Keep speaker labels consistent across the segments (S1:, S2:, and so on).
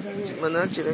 S1: Maintenant, direct.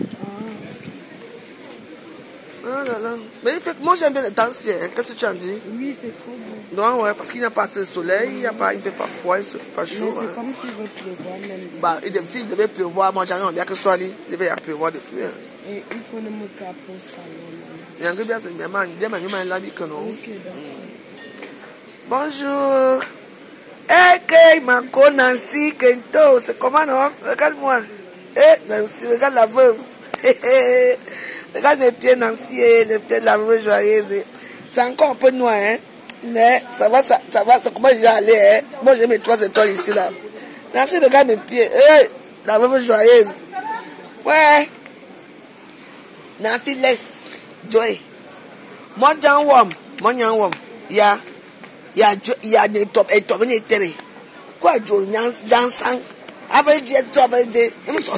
S1: Ah là là. Mais moi j'aime bien les temps ciel. Qu'est-ce que tu en dis?
S2: Oui, c'est trop beau.
S1: Non, ouais, parce qu'il n'y a pas assez de soleil, il ne fait pas froid, il ne fait pas chaud.
S2: Mais c'est comme s'il veut pleuvoir même.
S1: Bah, s'il devait pleuvoir, moi j'en ai bien que ce soit lui, il devait y avoir pleuvoir depuis. Hein.
S2: Et il faut ne me capoter.
S1: Il y a un bien, c'est bien, non.
S2: Ok, d'accord.
S1: Bonjour. Hey, Manco, Nancy, Kento, c'est comment, non? Regarde-moi. Nancy, regarde la veuve. Regarde mes pieds, Nancy, les pieds de la veuve joyeuse. C'est encore un peu noir, hein? Mais ça va, c'est comment j'ai allé, hein? Moi, j'ai mes 3 étoiles ici, là. Nancy, regarde mes pieds. Hey, la veuve joyeuse. Ouais. Nancy, laisse. Joy. Moi, John Wom. Ya des top et top et terre. Quoi, Joe, dansant. Avec Dieu, tout avec des.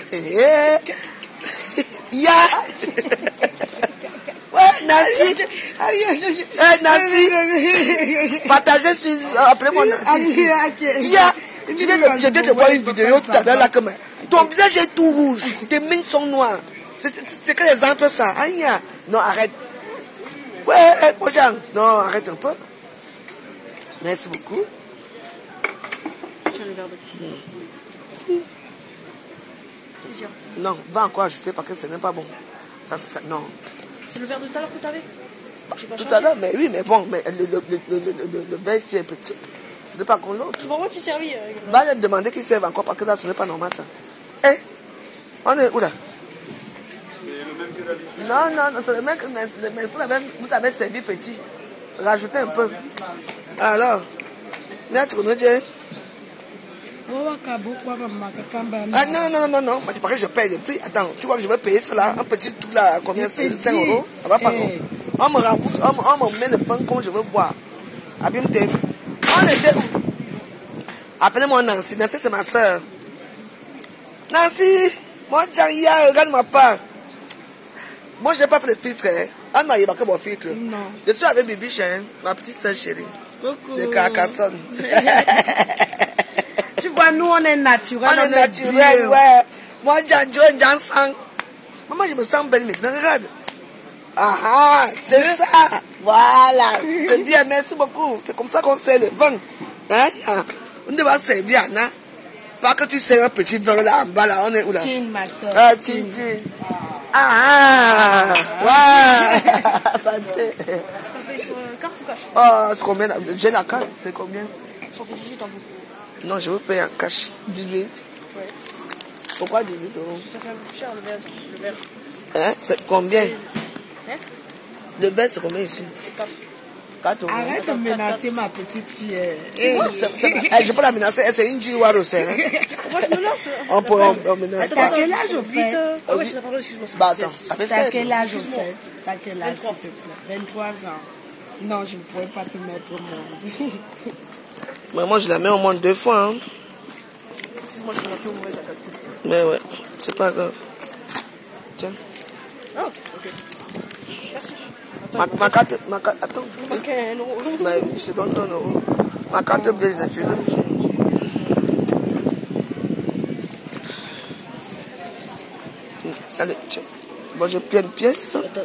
S1: Ya. Ouais, Nancy. Nancy. Partagez sur. Appelez-moi Nancy. Ya. Je viens de voir une vidéo tout à l'heure là comme. Ton visage est tout rouge. Tes mains sont noires. C'est quel exemple ça? Aïe. Non, arrête. Ouais, mon Jean. Non, arrête un peu. Merci beaucoup.
S3: Tiens le verre de
S1: Non, va encore ajouter parce que ce n'est pas bon. Ça, non.
S3: C'est le verre de tout à l'heure que tu avais?
S1: Tout à l'heure, mais oui, mais bon, mais le verre ici est petit. Ce n'est pas comme l'autre.
S3: C'est pour moi qui servis.
S1: Va leur demander qu'ils servent encore parce que là, ce n'est pas normal ça. Eh, on est où là? Non, c'est le mec, vous avez servi petit. Rajoutez un peu. Alors, Maître Nodje. Ah non. Moi, tu parais que je paye le prix. Attends, tu vois que je vais payer cela, un petit tout là, combien? 5 euros. Ça va pas non. On me rembourse, on me met le pain comme je veux boire. Abîme-toi. On était où? Appelez-moi Nancy. Nancy, c'est ma soeur. Nancy, moi, Jaria, regarde ma part. Moi, je n'ai pas fait le filtre. Ah non, il n'y a pas que mon filtre.
S2: Non.
S1: Je suis avec Bibiche, ma petite soeur chérie.
S2: Coucou.
S1: De Carcassonne.
S2: Tu vois, nous, on est naturel.
S1: On est naturel, ouais. Moi, Jansang. Maman, je me sens belle maintenant. Regarde. Ah, c'est ça. Voilà. C'est bien, merci beaucoup. C'est comme ça qu'on sait le vin. Hein? On devrait servir, Anna. Pas que tu sais un petit vin là en bas, là. On est où là?
S2: Tine, ma soeur.
S1: Ah, Tine. Ah, ouais. Santé.
S3: Je t'en paye sur carte ou cash?
S1: Oh, c'est combien? J'ai la carte, c'est combien?
S3: Ça fait 18 ans.
S1: Non, je veux payer en cash. 18.
S3: Ouais.
S1: Pourquoi 18 euros?
S3: C'est quand même plus cher le verre.
S1: Hein? C'est combien?
S3: Hein?
S1: Le verre, c'est combien ici?
S3: C'est 4.
S1: 4 euros.
S2: Arrête de menacer ma petite fille.
S1: Je peux la menacer, c'est une Jiwaro, c'est.
S3: Moi, je menace.
S1: On menace
S2: T'as
S1: pas.
S2: quel âge au fait?
S3: Ah ouais, c'est la parole, excuse-moi.
S1: Bah attends, ça fait
S2: T'as
S1: 7.
S2: quel âge au fait? T'as quel âge,
S3: 23.
S2: s'il te plaît? 23 ans. Non, je ne pourrais pas te mettre au monde.
S1: Mais moi, je la mets au moins 2 fois. Hein.
S3: Excuse-moi, je suis un peu mauvaise à calcul.
S1: Mais ouais, c'est pas grave. Tiens.
S3: Ah, ok. Merci.
S1: Ma carte, attends.
S3: Il manquait 1 euro.
S1: Mais je te donne 1 euro. Ma carte bleue, je l'ai tirée. Allez, tiens. Bon, je prends une pièce.
S3: Attends.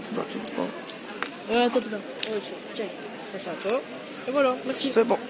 S3: Tiens, ça c'est à toi. Et voilà, merci.
S1: C'est bon.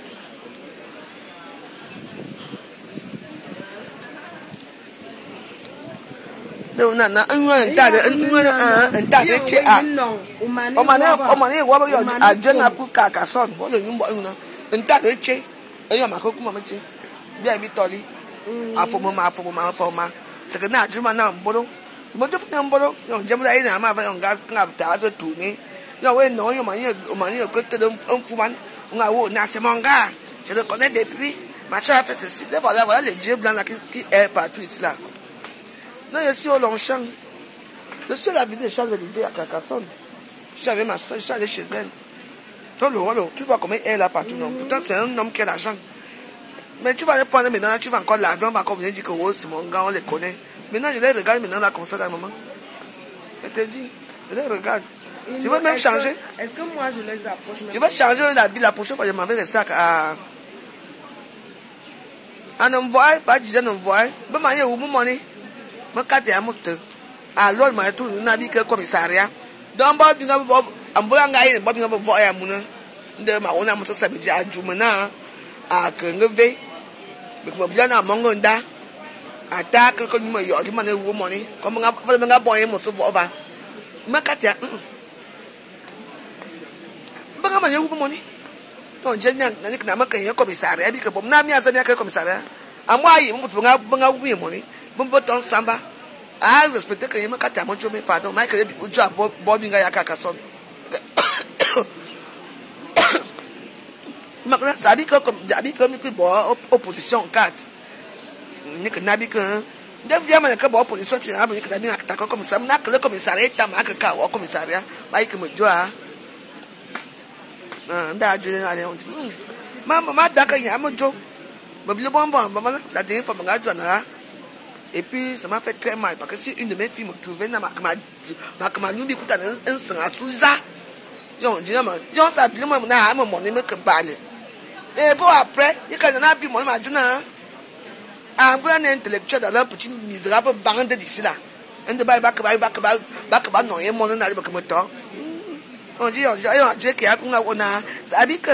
S1: On a un tas de chez A. On m'a dit, à Dieu n'a pas Carcassonne. On a un tas de chez. Et il y a ma coco, maman, bien vitoli. A forma. C'est que n'a jamais un bolo. Moi, je fais un bolo. J'aime la haine à ma vaille en gaz, on a tas de tourner. Non, il m'a dit, côté d'un fouman. On a où, c'est mon gars. Je le connais depuis. Ma chère a fait ceci. Voilà les dieux blancs là qui est partout ici là. Non, je suis au Longchamp. Je suis à la ville de Champs-Élysées à Carcassonne. Je suis avec ma soeur, je suis allé chez elle. Tu vois comment elle est là partout, non? Pourtant, c'est un homme qui a l'argent. Mais tu vas les prendre maintenant, tu vas encore l'avion, on va encore venir dire que oh, c'est mon gars, on les connaît. Maintenant, je les regarde maintenant là comme ça, là, maman. Je te dis, je les regarde. Je veux même changer.
S2: Est-ce que moi, je les approche?
S1: Je vais changer la ville la prochaine fois, je m'en vais rester à... En envoie, pas disant envoie. Bon, manière, où mon money? makati amuto alor ma tu na bi ke commissariat don ba bi ngabo amboya ngai ba bi ngabo vo ya muna nde ma wona mo sasa bi ajumana a kengeve bi ko bia na mongo nda attaque ko nyuma yo di mane wo money ko nga boy mo so vo ba makati ba nga mane wo money no jenya na ni na maka ye commissariat bi ke bom na mi azania ke commissariat amwa yi mo nga wo money bon ton samba a respecter que yema kata mo chome pardon mai que o jo bobi nga yakaka son makna sabi ko mi ko bo opposition kat ni que nabi que def ya man que bo opposition tu na ni que nabi akata ko comme ça na que le commissariat ta ma que ka o commissariat mai que mo jo a nda jo na le on mama da ka ya mo jo mo bi le bon mama la dernière fois nga jo na. Et puis, ça m'a fait très mal. Parce que si une de mes filles me trouvait, ma nubi kuta un sang à Souza. Yon, dis-moi, yon, ça bien, moi, n'a pas mon aimé que parler. Et bon, après, il y a un abi, mon madonna. Un bon intellectuel dans un petit misérable bande d'ici là. Un de bail, bac, non, et mon nom n'a pas comme toi. On dit, on dit qu'il y a on a, ça dit que.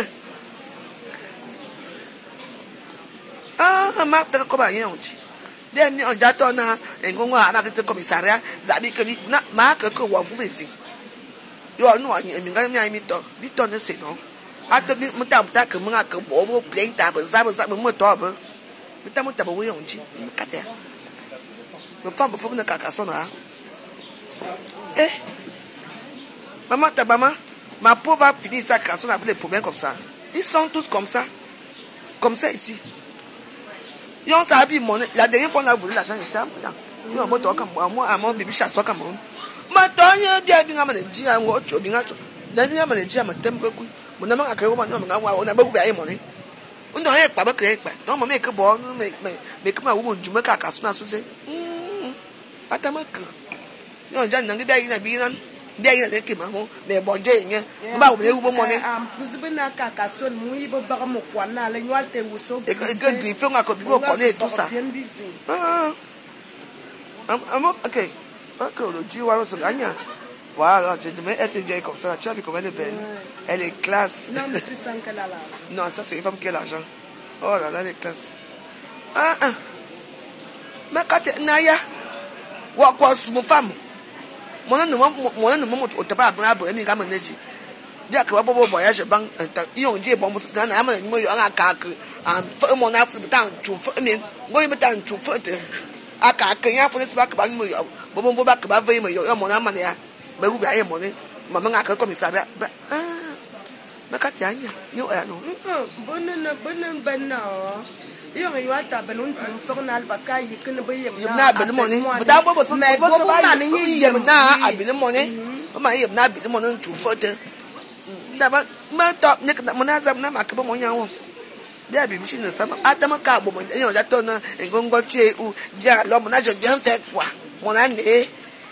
S1: Ah, ma, t'as comment rien, on dit. Then on jatona and go on at the commissariat, Zabi na mark a one missing. You are no, I mean, be done the same. After Madame Takamaka, Bobo, playing tab, and Zabas Motober, with Tamotaba way on Jim, Katia. The farm from the Cacasona. Eh? Maman Tabama, ma pauvre petite Sacasona appelé pour bien comme ça. Ils sont tous comme ça ici. Yon sabi mon la dernière fois on a voulu l'argent c'est ça. Yon mo to comme moi mon bébé chasse comme moi. Ma tonya bia bi ngama ji an wo cho bi ngato. Da bi ngama ji am tem ko ku. Mo na ma ka ko ma no ma wa na ba ku bi ayi mo ni. Ndo ye pa ba kre pa. No mo me ke bo me ke ma wo njuma ka ka so na so se. Atamaka. Yon jan nang bi ayi na bi nan. Bi ayi na ke ma mo me bo je yen. Ba wo me wo mo ni.
S2: Buzibina ka ka so mu yi bo ba mo kwa na le nwa te wo so.
S1: E ga bi fe nga ko bi ko ne tout ça. Ok. Ok, le Dieu va se gagner. Voilà, je te mets être comme ça. Tu as vu combien de peine? Elle est classe.
S2: Non, mais tu sens qu'elle a l'argent.
S1: Non, ça c'est une femme qui a l'argent. Oh là là, elle est classe. Mais quand tu es naya, quoi, sous mon femme. Mon nom, au tabac, à Bremi, comme un éji. Bien que vous voyagez, ils ont dit, bon, c'est un homme, il y a un cac, un feu, mon affaire, tu fais, mais, moi, il me tente, tu fais. A ka kenya fo nsi ba mo yo bo ba ka ba ve mo yo mo na ma ya ba wu ba ye mo ni mama nga ka commissariat ba ka tia nya yo ya no
S2: bonen banna yo ngi wata balon tu fornal parce que yi ken ba yem
S1: na bel mo ni da bo ba ni yem na abil mo ni ma yem na abil mo ni tu fo te da ba ma to ni ka mo na zam na ma ka ba mo nya wo dia bi bishi na sama atama ka bo mo yan ja to na ngongo tue u dia lo mo na jo jan fe kwa mo na ne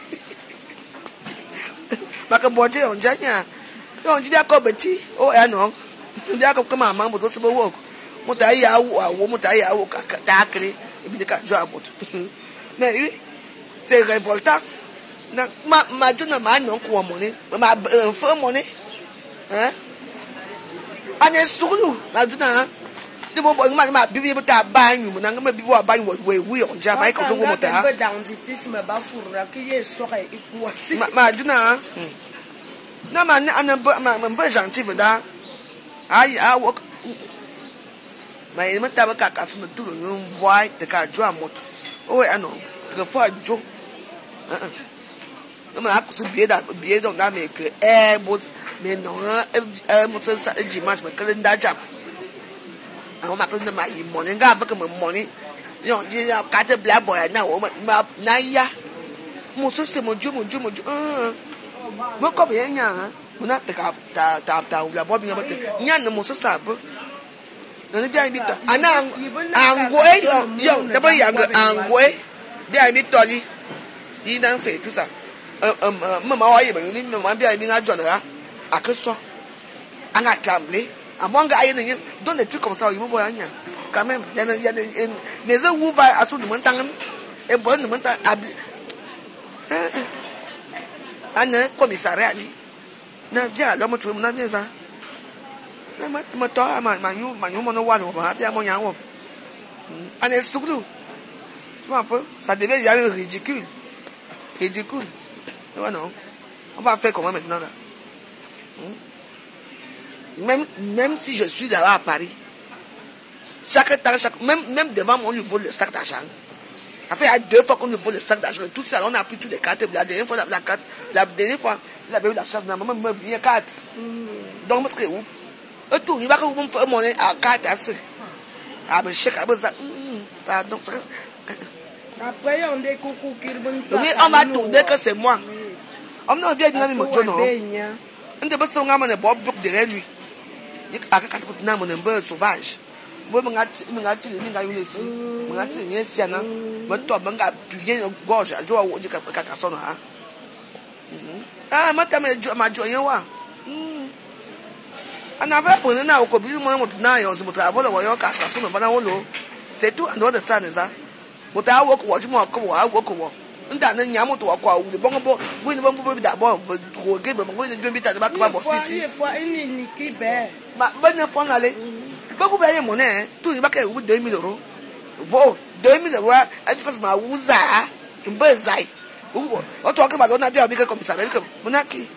S1: maka bo je on janya yo ji dia ko beti o ya no dia ko kama ma mo to se bo wo mo ta ya wo mo ta ya wo ka ta kre bi ka jo abot na ri c'est révoltant na ma jo na ma no ko mo ni ma fo mo ni hein ane sulu ma jo na de mo bo ma bibi buta banyu mo nanga ma bibi wa banyu we on ja bai ko so mo ta
S2: ba down this me ba furura ke ye so ka ikuwa si
S1: ma duna na ma na ba gentil da ai a wo ma e ma ta ba ka so no turo no voi de ka jo amoto o e no ke fo ajo no ma ko so bie do na me ke bo me no mo so sa ji match me kale nda jam àwọn ma ko na yi money nga ba ko money yo ji ya ka te black boy na o ma na ya mo so se mo jo mo ko be nya mo na te ka ta u la bo bi ngate nya na mo so sa bo na ni bia bi to ana angwe yo te ba ya angwe bia bi to li yi na fe tu sa mama wa yi ba ni mama bia bi nga jo na akeso anga tamble among aïe donne des trucs comme ça il me voit rien quand même il y a mais ça où va à tout le monde Et bon, nous mentons un commissariat. Na viens alors, moi, tu veux me ça. Na ma toi, ma mon ouan, bien mon yango. On est sous nous. Tu vois un peu? Ça devient déjà ridicule. Ridicule. Ouais, non. On va faire comment maintenant là? Même si je suis là-bas à Paris, même devant moi, on nous vole le sac d'argent. Ça fait 2 fois qu'on nous vole le sac d'argent. Tout ça, on a pris toutes les cartes. La dernière fois, la dernière fois, il avait eu la chance de maman me bien carte. Donc, parce que où? Et tout, il va que vous me faire monnaie à carte assez. Ah, mais chèque, pardon.
S2: Après, on dit coucou qui
S1: oui, on va tourner que c'est moi. On m'a bien dit, mon Dieu, non. On ne peut pas se mettre bloc derrière lui. Il y a un peu sauvage. Moi, je c'est tout, en dehors de ça, beaucoup de monnaie, tout il va que 2000 euros. Bon, 2000 euros, elle fait ma ouza, un bezaï. Ou, on toi que on a bien avec comme ça, avec monaki.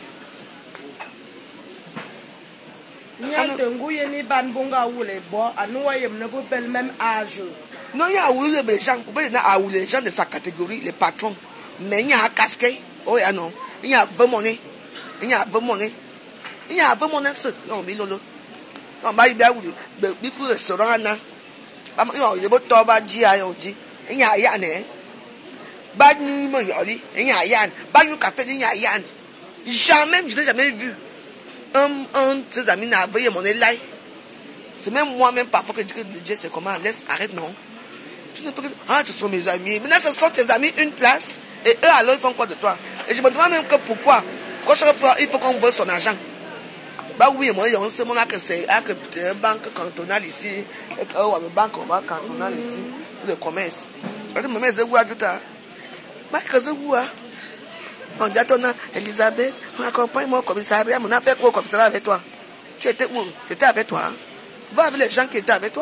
S2: Ni Antenguye ni Banbonga ou les bois, à nous, il ne peut pas le même âge.
S1: Non, il y a où les gens, les gens de sa catégorie, les patrons. Mais il y a un casquet, oh, il y a non. Il y a 20 monnaies. Il y a 20 monnaies. Il y a 20 monnaies, non, mais non. On va y aller au restaurant. Il y a des toba dia yoji. Il y a yan. Bad nuit, il y a yan. Bad café, il y a yan. Jamais, je n'ai jamais vu un de ses amis n'a envoyé mon élaï. C'est même moi-même parfois que je dis que Dieu c'est comment, laisse, arrête, non. Tu ne peux que. Ah, ce sont mes amis. Maintenant, ce sont tes amis une place. Et eux, alors, ils font quoi de toi? Et je me demande même que pourquoi. Pourquoi chaque fois, il faut qu'on vole son argent. Bah oui, moi, on sait que c'est une banque cantonale ici, une banque cantonale ici, pour le commerce. Quand tu me mets où à tout à bah, que c'est où, on dit à ton nom, Elisabeth, on accompagne mon commissariat, on a fait quoi au commissariat avec toi? Tu étais où? Tu étais avec toi, hein? Va avec les gens qui étaient avec toi.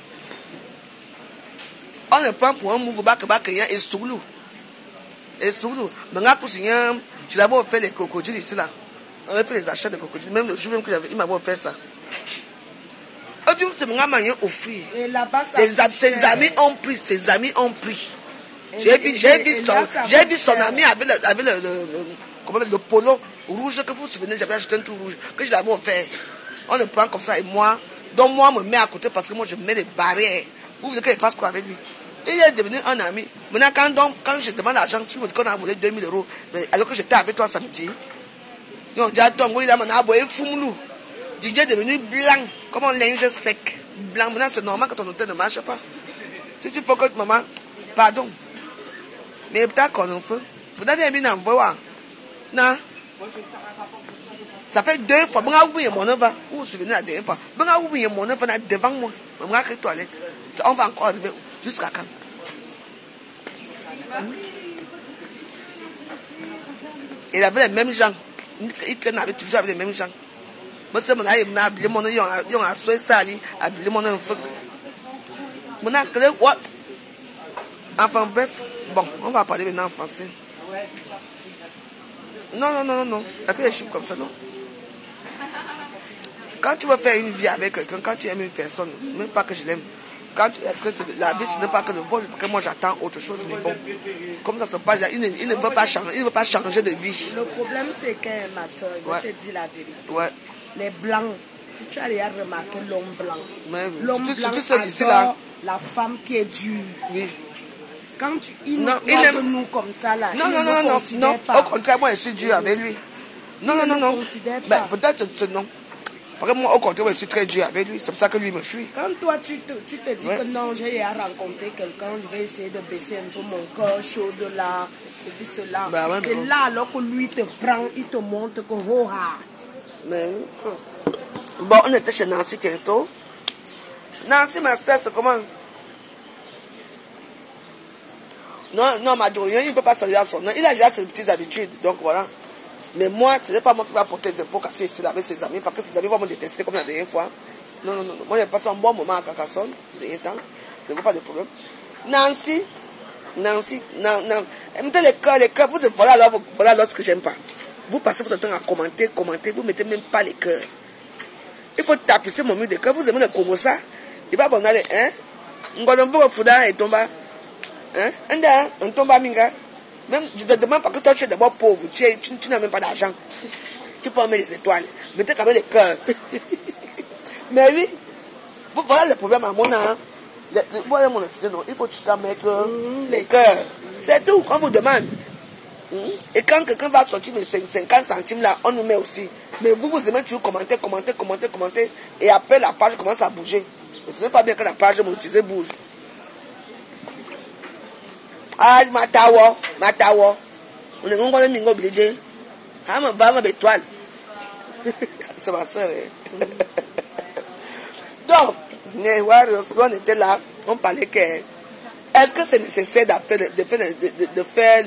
S1: On le prend pour un mouvement et sous nous. Et sous nous. Maintenant, j'ai d'abord fait les crocodiles ici, là. On a fait les achats de crocodiles. Même le jour même que j'avais, il m'a fait ça. Et puis, c'est mon ami offert. Et là-bas, ses amis ont pris. Ses amis ont pris. J'ai vu son ami avec le polo rouge que vous vous souvenez, j'avais acheté un tout rouge. Que je l'avais offert. On le prend comme ça et moi. Donc, moi, je me mets à côté parce que moi, je mets des barrières. Vous voulez qu'il fasse quoi avec lui? Il est devenu un ami. Maintenant, quand je demande l'argent, tu me dis qu'on a volé 2000 euros. Mais alors que j'étais avec toi samedi. Non, j'ai attendu, il a envoyé Fumlou. DJ est devenu blanc, comme un linge sec. Blanc, maintenant c'est normal que ton hôtel ne marche pas. Si tu peux que maman, pardon. Mais peut-être qu'on en fait. Vous avez bien envoyé. Non. Ça fait 2 fois. Bon, oubliez mon œuvre. Vous vous souvenez la dernière fois. Bon, oubliez mon œuvre devant moi. Maman a créé toilette. On va encore arriver jusqu'à quand? Il avait les mêmes gens. Il traîne avec toujours avec les mêmes gens. Moi, c'est mon aïe, mon habillé, mon aïe, on a soigné ça, habillé mon aïe, mon aïe, what? Enfin, bref, bon, on va parler maintenant en français. Non. Après, les choses comme ça, non. Quand tu veux faire une vie avec quelqu'un, quand tu aimes une personne, même pas que je l'aime, quand tu la vie, ce n'est pas que le vol, parce que moi j'attends autre chose, mais bon, comme ça se passe, il ne veut pas changer de vie.
S2: Le problème, c'est que, ma soeur, je te dis la vérité.
S1: Ouais.
S2: Les blancs, si tu as déjà remarqué l'homme blanc, l'homme blanc
S1: adore
S2: la femme qui est dure.
S1: Oui.
S2: Quand il nous croise nous comme ça, là,
S1: non, au contraire, moi je suis dur avec lui. Non. Ben, peut-être non. Parce que moi, au contraire, je suis très dur avec lui. C'est pour ça que lui me fuit.
S2: Quand toi, tu te dis que non, j'ai rencontré quelqu'un, je vais essayer de baisser un peu mon cœur chaud de là, ceci, cela.
S1: Ben, ouais,
S2: c'est là alors que lui te prend, il te montre que oh ah.
S1: Mais, bon, on était chez Nancy Kento. Nancy, ma soeur, c'est comment? Non, non, Madjourien, il ne peut pas sortir à son nom. Il a déjà ses petites habitudes. Donc voilà. Mais moi, ce n'est pas moi qui va porter les épaules cassées ici avec ses amis, parce que ses amis vont me détester comme la dernière fois. Non, non, non. Moi, j'ai passé un bon moment à Carcassonne, le dernier temps. Je ne vois pas de problème. Nancy, non. Mettez les cœurs, vous voilà l'autre que j'aime pas. Vous passez votre temps à commenter, vous ne mettez même pas les cœurs. Il faut tapisser mon mur de cœur. Vous aimez le Congo ça? Il va bon aller, hein? Ngolombo Fouda et Tomba. Hein? Un Tomba Minga. Même, je te demande pas que toi tu es d'abord pauvre, tu n'as même pas d'argent. Tu peux mettre les étoiles, mettez quand même les cœurs. Mais oui, voilà le problème à mon âme. Voilà mon activité, il faut tout à mettre les cœurs. C'est tout, on vous demande. Et quand quelqu'un va sortir les 50 centimes là, on nous met aussi. Mais vous aimez toujours commenter. Et après la page commence à bouger. Et ce n'est pas bien que la page monétisée bouge. Ah, Matawo. On est encore les mingo obligés. Ah, ma bave d'étoile. C'est ma soeur. Donc, on était là, on parlait que. Est-ce que c'est nécessaire de faire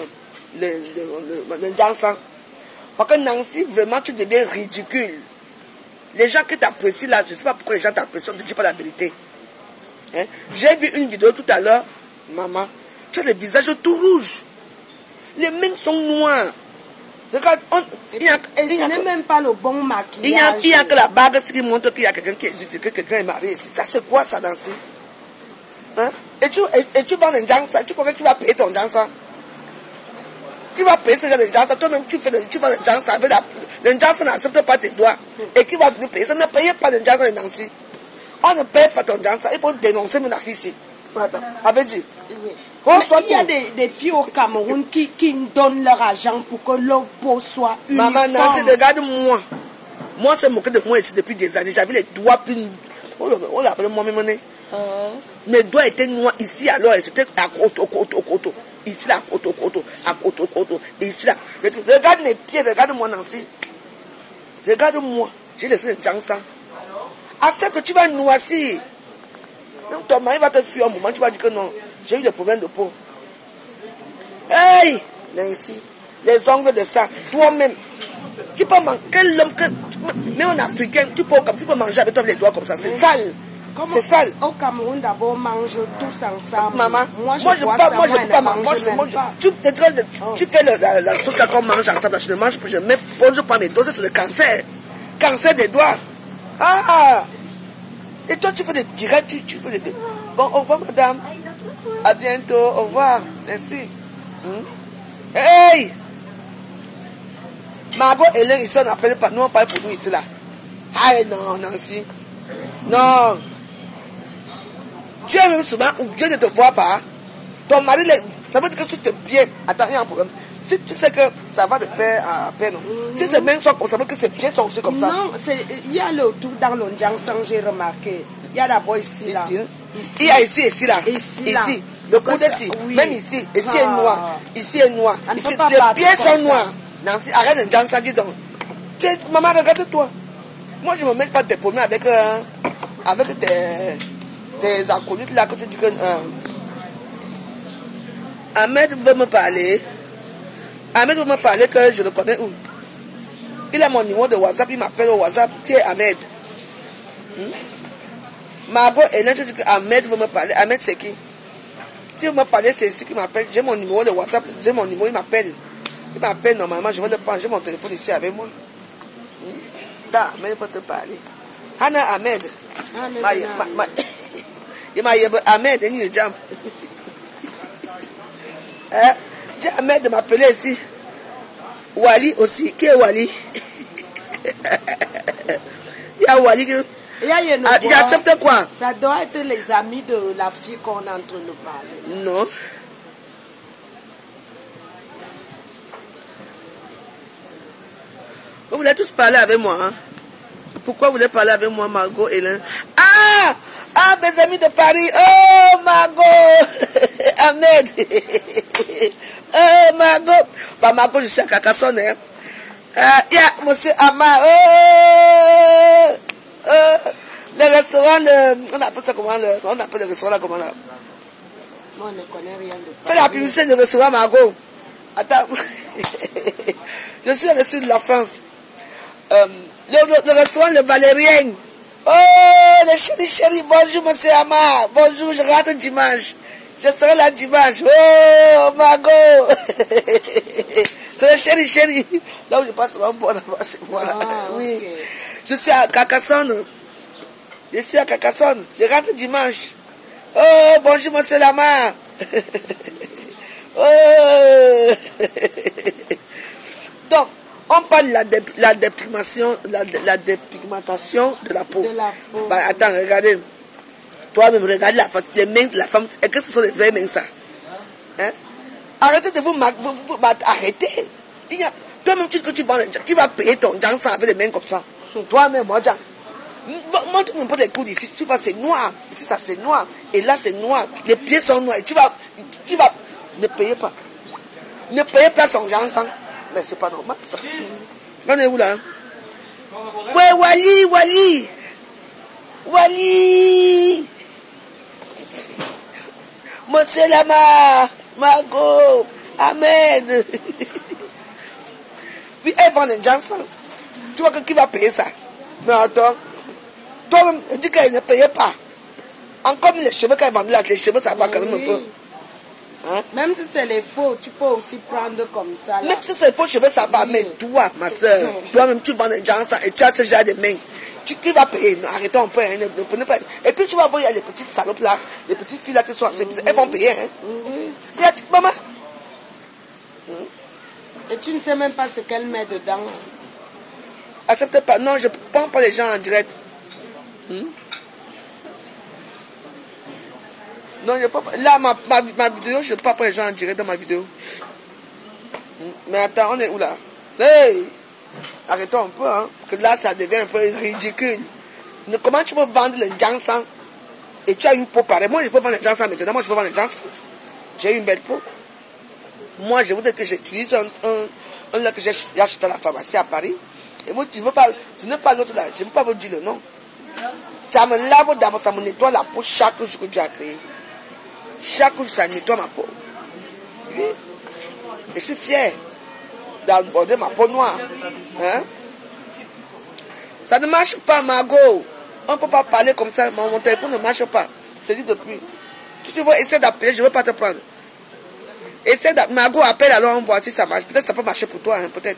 S1: le dansant? Parce que Nancy, vraiment, tu deviens ridicule. Les gens qui t'apprécient là, je ne sais pas pourquoi les gens t'apprécient, ne dis pas la vérité. Hein? J'ai vu une vidéo tout à l'heure, maman. Tu as le visage tout rouge. Les mains sont noires. Regarde,
S2: ce n'est même pas le bon maquillage.
S1: Il n'y a que la bague qui montre qu'il y a quelqu'un qui existe, que quelqu'un est marié ici. Ça, c'est quoi ça, Nancy? Hein? Et tu vends le jansa, tu crois que tu vas payer ton jansa? Qui va payer ce genre de jansa? Toi-même, tu vends le jansa. Le jansa n'accepte pas tes doigts. Et qui va venir payer? Ça ne paye pas le jansa de Nancy. On ne paye pas ton jansa. Il faut dénoncer mon affiche. Attends, avait dit.
S2: Il y a des filles au Cameroun qui donnent leur argent pour que leur peau soit uniforme.
S1: Maman Nancy, regarde-moi. Moi, c'est moqué de moi ici depuis des années. J'avais les doigts plus... On l'appelle moi-même. Mes doigts étaient noirs ici, alors c'était à côte. Ici, là, à côte. Et ici, là. Regarde mes pieds, regarde-moi, Nancy. Regarde-moi. J'ai laissé le jansan. Accepte que tu vas noircir. Ton mari va te fuir un moment, tu vas dire que non. J'ai eu des problèmes de peau. Hey, Nancy, les ongles de ça, toi-même, tu peux manger, quel homme, même en africain, tu peux manger avec toi les doigts comme ça, c'est sale. C'est sale.
S2: Au Cameroun, d'abord, on mange tous ensemble.
S1: Maman, moi je ne peux pas manger. Tu fais la sauce qu'on mange ensemble, je ne mange plus, je ne pose pas mes doigts, c'est le cancer. Cancer des doigts. Ah! Et toi, tu fais des directs, tu fais des... Bon, au revoir, madame. À bientôt, au revoir. Merci. Hey! Margot et Hélène, ici, on n'appelle pas. Nous, on parle pour nous ici, là. Aïe, non, Nancy. Non. Tu es même souvent où Dieu ne te voit pas. Ton mari, ça veut dire que si tu es bien. Attends, il y a un problème. Si tu sais que ça va de paix à paix, non. Si c'est même ça, on savait que ses pieds sont aussi comme ça.
S2: Non, il y a le tout dans le Jansan, j'ai remarqué. Il y a d'abord ici, là.
S1: Ici. Il y a ici, là. Ici. Le coude ici. Oui. Même ici. Ici est noir. Ici est noir. Ici, les pieds sont noirs. Nancy, arrête de Jansan, dis donc. Maman, regarde-toi. Moi, je ne me mets pas tes pommes avec tes acolytes là que tu dis que... Ahmed veut me parler. Ahmed veut me parler que je le connais où. Il a mon numéro de WhatsApp, il m'appelle au WhatsApp. Tiens, Ahmed. Margot et là, je dis que Ahmed veut me parler. Ahmed, c'est qui? Si vous me parlez, c'est ici qui m'appelle. J'ai mon numéro de WhatsApp, j'ai mon numéro, il m'appelle. Il m'appelle normalement, je vais le prendre. J'ai mon téléphone ici avec moi. Ahmed peut te parler. Hana Ahmed. Il m'a dit Ahmed, il est jam. J'ai Ahmed de m'appeler ici. Wali aussi. Qui est Wali? Il y a Wali qui... J'accepte quoi?
S2: Ça doit être les amis de la fille qu'on est en train de parler.
S1: Non. Vous voulez tous parler avec moi, hein? Pourquoi vous voulez parler avec moi, Margot, Hélène? Ah, mes amis de Paris. Oh, Margot. Ahmed. Oh, Margot. Bah, Margot, je suis à Carcassonne, hein. Il y a monsieur Ama. Le restaurant, on appelle ça comment? On appelle le restaurant là comment là?
S2: Moi, on ne connaît rien de ça.
S1: Fais la publicité de restaurant Margot. Attends. Je suis reçu de la France. Le restaurant Le Valérien. Oh, les chéris, bonjour, monsieur Amar. Bonjour, je rentre dimanche. Je serai là dimanche. Oh, Margot. C'est le chéri. Là où je passe un bon là-bas, c'est moi. Oui.
S2: Okay.
S1: Je suis à Carcassonne. Je rentre dimanche. Oh, bonjour, monsieur Lamar. Oh. Donc, on parle de la dépigmentation de la peau. Bah, attends, regardez. Toi-même, regardez les mains de la femme. Est-ce que ce sont des vraies mains, ça? Hein? Arrêtez de vous arrêtez. Toi-même, tu dis que tu vends, qui va payer ton jansan avec les mains comme ça? Toi-même, moi, montre-moi pas les coups d'ici. Tu vois, c'est noir. Ici, ça, c'est noir. Et là, c'est noir. Les pieds sont noirs. Et tu vas. Ne payez pas. Ne payez pas son jansan. Mais c'est pas normal, ça. On est où, là? Ouais, Wally. Monsieur Lama, Margot, Ahmed. Oui, elle vend les jansan. Tu vois que qui va payer ça? Mais attends. Toi-même, dis qu'elle ne payait pas. Encore les cheveux qu'elle vendait là, les cheveux, ça va quand même un peu. Hein?
S2: Même si c'est les faux, tu peux aussi prendre comme ça. Là.
S1: Même si c'est faux cheveux, ça va. Oui. Mais toi, ma soeur, toi-même, tu vends des gens et tu as ce genre de mains. Qui va payer? Non, arrêtons un peu. Hein, ne prenez pas. Et puis tu vas voir, il y a les petites salopes là, les petites filles là qui sont assez bizarres. Elles vont payer. Hein? Il y a maman.
S2: Et tu ne sais même pas ce qu'elle met dedans.
S1: Accepte pas. Non, je ne prends pas les gens en direct. Non, je peux pas. Là, ma vidéo, je ne peux pas les gens en direct dans ma vidéo. Mais attends, on est où là? Hey! Arrêtons un peu, hein. Parce que là, ça devient un peu ridicule. Comment tu peux vendre le jansan et tu as une peau pareille? Moi, je peux vendre le jansan maintenant. Moi, je peux vendre le jansan. J'ai une belle peau. Moi, je voudrais que j'utilise un là que j'ai acheté à la pharmacie à Paris. Et moi, tu n'es pas l'autre là. Je ne veux pas vous dire le nom. Ça me lave d'abord, ça me nettoie la peau chaque jour que tu as créé. Chaque jour, ça nettoie ma peau. Oui. Je suis fier d'aborder ma peau noire. Hein? Ça ne marche pas, Margot. On ne peut pas parler comme ça. Mon téléphone ne marche pas. Je te dis depuis. Si tu veux essayer d'appeler, je ne veux pas te prendre. Essaie d'appeler. Margot, appelle alors on voit si ça marche. Peut-être ça peut marcher pour toi, hein, peut-être.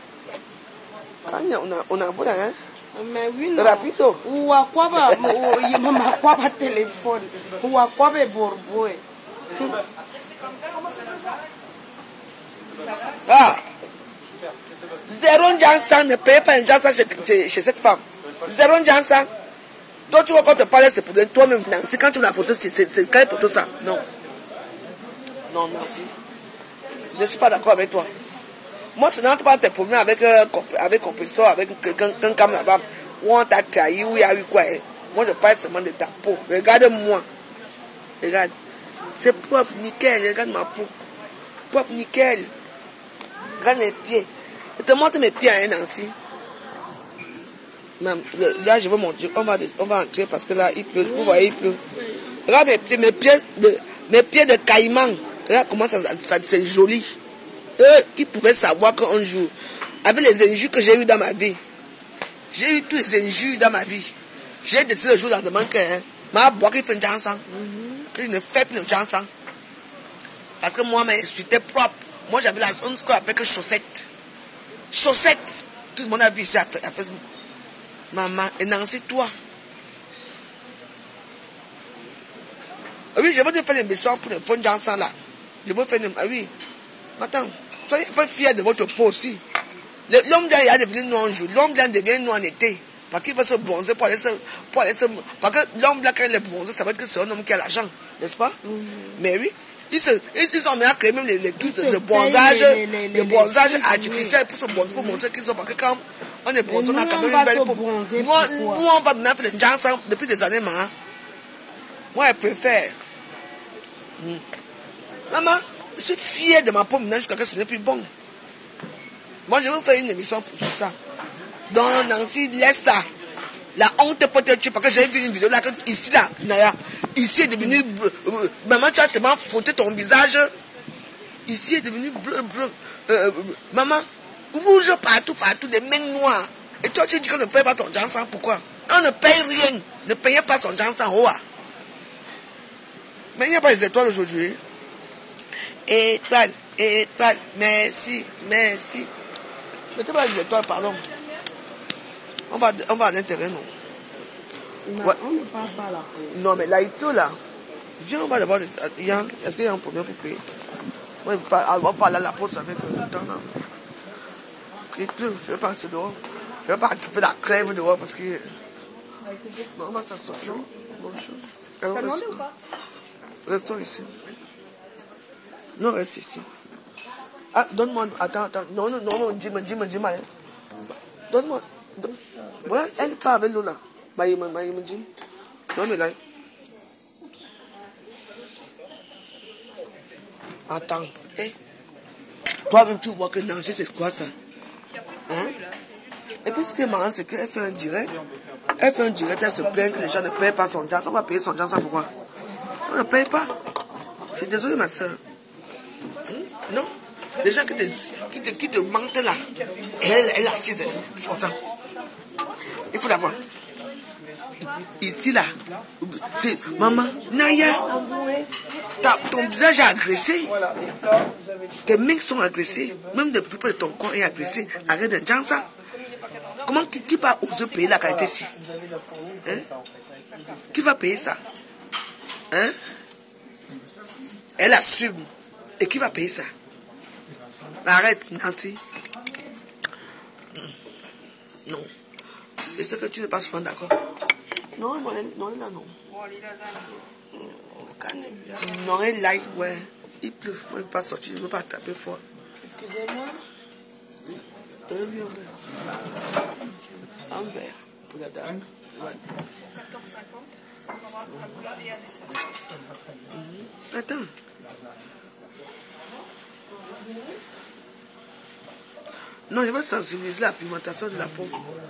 S1: On a voilà, hein?
S2: Mais oui, non.
S1: Rapido.
S2: Ou à quoi va téléphone? Ou à quoi va bourboé?
S1: Ah! Zéro jansan ne paye pas un jansan chez cette femme. Zéro jansan. Toi, tu vois quand te parler, c'est pour toi-même. C'est quand tu as la photo, c'est quelle photo ça? Non. Non, merci. Je ne suis pas d'accord avec toi. Moi, je n'entre pas tes problèmes avec compresseur, avec quelqu'un là-bas, où on t'a trahi, où il y a eu quoi. Moi, je parle seulement de ta peau. Regarde-moi. Regarde. C'est propre, nickel. Regarde ma peau. Propre, nickel. Regarde mes pieds. Je te montre mes pieds à Nancy. Là, je veux montrer. On va entrer parce que là, il pleut. Vous voyez, il pleut. Regarde mes pieds de caïman. Regarde comment ça c'est joli. Eux qui pouvaient savoir qu'un jour, avec les injures que j'ai eues dans ma vie, j'ai eu toutes les injures dans ma vie. J'ai décidé le jour dans mon cœur, hein, ma boîte qui fait un jansan, que je ne fais plus le jansan. Parce que moi, j'étais propre. Moi, j'avais ce qu'on appelle que chaussette. Chaussette. Tout le monde a vu ici à Facebook. Maman, et Nancy, toi. Oui, je veux te faire une mission pour le bon jansan là. Je veux faire une. Ah oui. Attends. Soyez un peu fiers de votre peau aussi. L'homme blanc, il a devenu noir un jour. L'homme blanc devient noir en été. Parce qu'il va se bronzer pour aller se... Parce que l'homme blanc, quand il est bronzé, ça veut dire que c'est un homme qui a l'argent. N'est-ce pas? Mais oui. Ils ont mis à créer même les trucs de bronzage. Le bronzage artificiel pour se bronzer, pour montrer qu'ils ont... Parce que quand on est bronzé, on a quand même une belle peau. Nous, on va maintenant faire les gens depuis des années, maman. Moi, je préfère. Maman, je suis fier de ma peau maintenant jusqu'à ce que ce n'est plus bon. Moi, je vais faire une émission sur ça. Donc, Nancy, laisse ça. La honte peut te tuer parce que j'ai vu une vidéo là, ici là, Naya, Ici est devenu bleu. Maman, tu as tellement frotté ton visage. Ici est devenu bleu. Maman, rouge partout, des mains noires. Et toi, tu dis qu'on ne paye pas ton jansan. Pourquoi? On ne paye rien. Ne payez pas son jansan. Mais il n'y a pas les étoiles aujourd'hui. Étoiles, merci. Mettez pas les étoiles, pardon. On va à l'intérieur, non?
S2: Ouais. On ne passe pas là.
S1: Non, mais là, il pleut là. Viens, on va d'abord. Est-ce qu'il y a un problème pour payer? On va pas aller à la pause avec le temps là. Il pleut, je vais pas rester dehors. Je vais pas attraper la crève dehors parce que. Non, on va s'asseoir. Bonjour.
S2: T'as demandé ou pas?
S1: Restons ici. Non, reste ici. Ah, donne-moi. Attends. Non, dis-moi. Donne-moi. Voilà, elle part avec l'eau là. Il me dit. Non, mais là. Attends. Toi-même, tu vois que Nancy, c'est quoi ça? Hein? Et puis, ce qui est marrant, c'est qu'elle fait un direct. Elle se plaint que les gens ne payent pas son jansan. On va payer son jansan, pourquoi? On ne paye pas. Je suis désolé, ma soeur. Non? Les gens qui te mentent là. Elle est assise. C'est pour ça. Il faut la voir. Ici, là. C'est maman, Naya. Ton visage est agressé. Tes mains sont agressées. Même le plus près de ton corps est agressé. Arrête de dire ça. Comment qui va oser payer la qualité ici? Hein? Qui va payer ça? Hein? Elle assume. Et qui va payer ça? Arrête, Nancy. Non. Et c'est que tu n'es pas souvent d'accord. Non, là, non. Non, elle like, ouais. Il pleut. Moi, je ne peux pas sortir. Je ne peux pas taper fort.
S2: Excusez-moi.
S1: Un verre pour la dame. Ouais. 14,50. Attends. Non, je vais sensibiliser la pigmentation de la peau.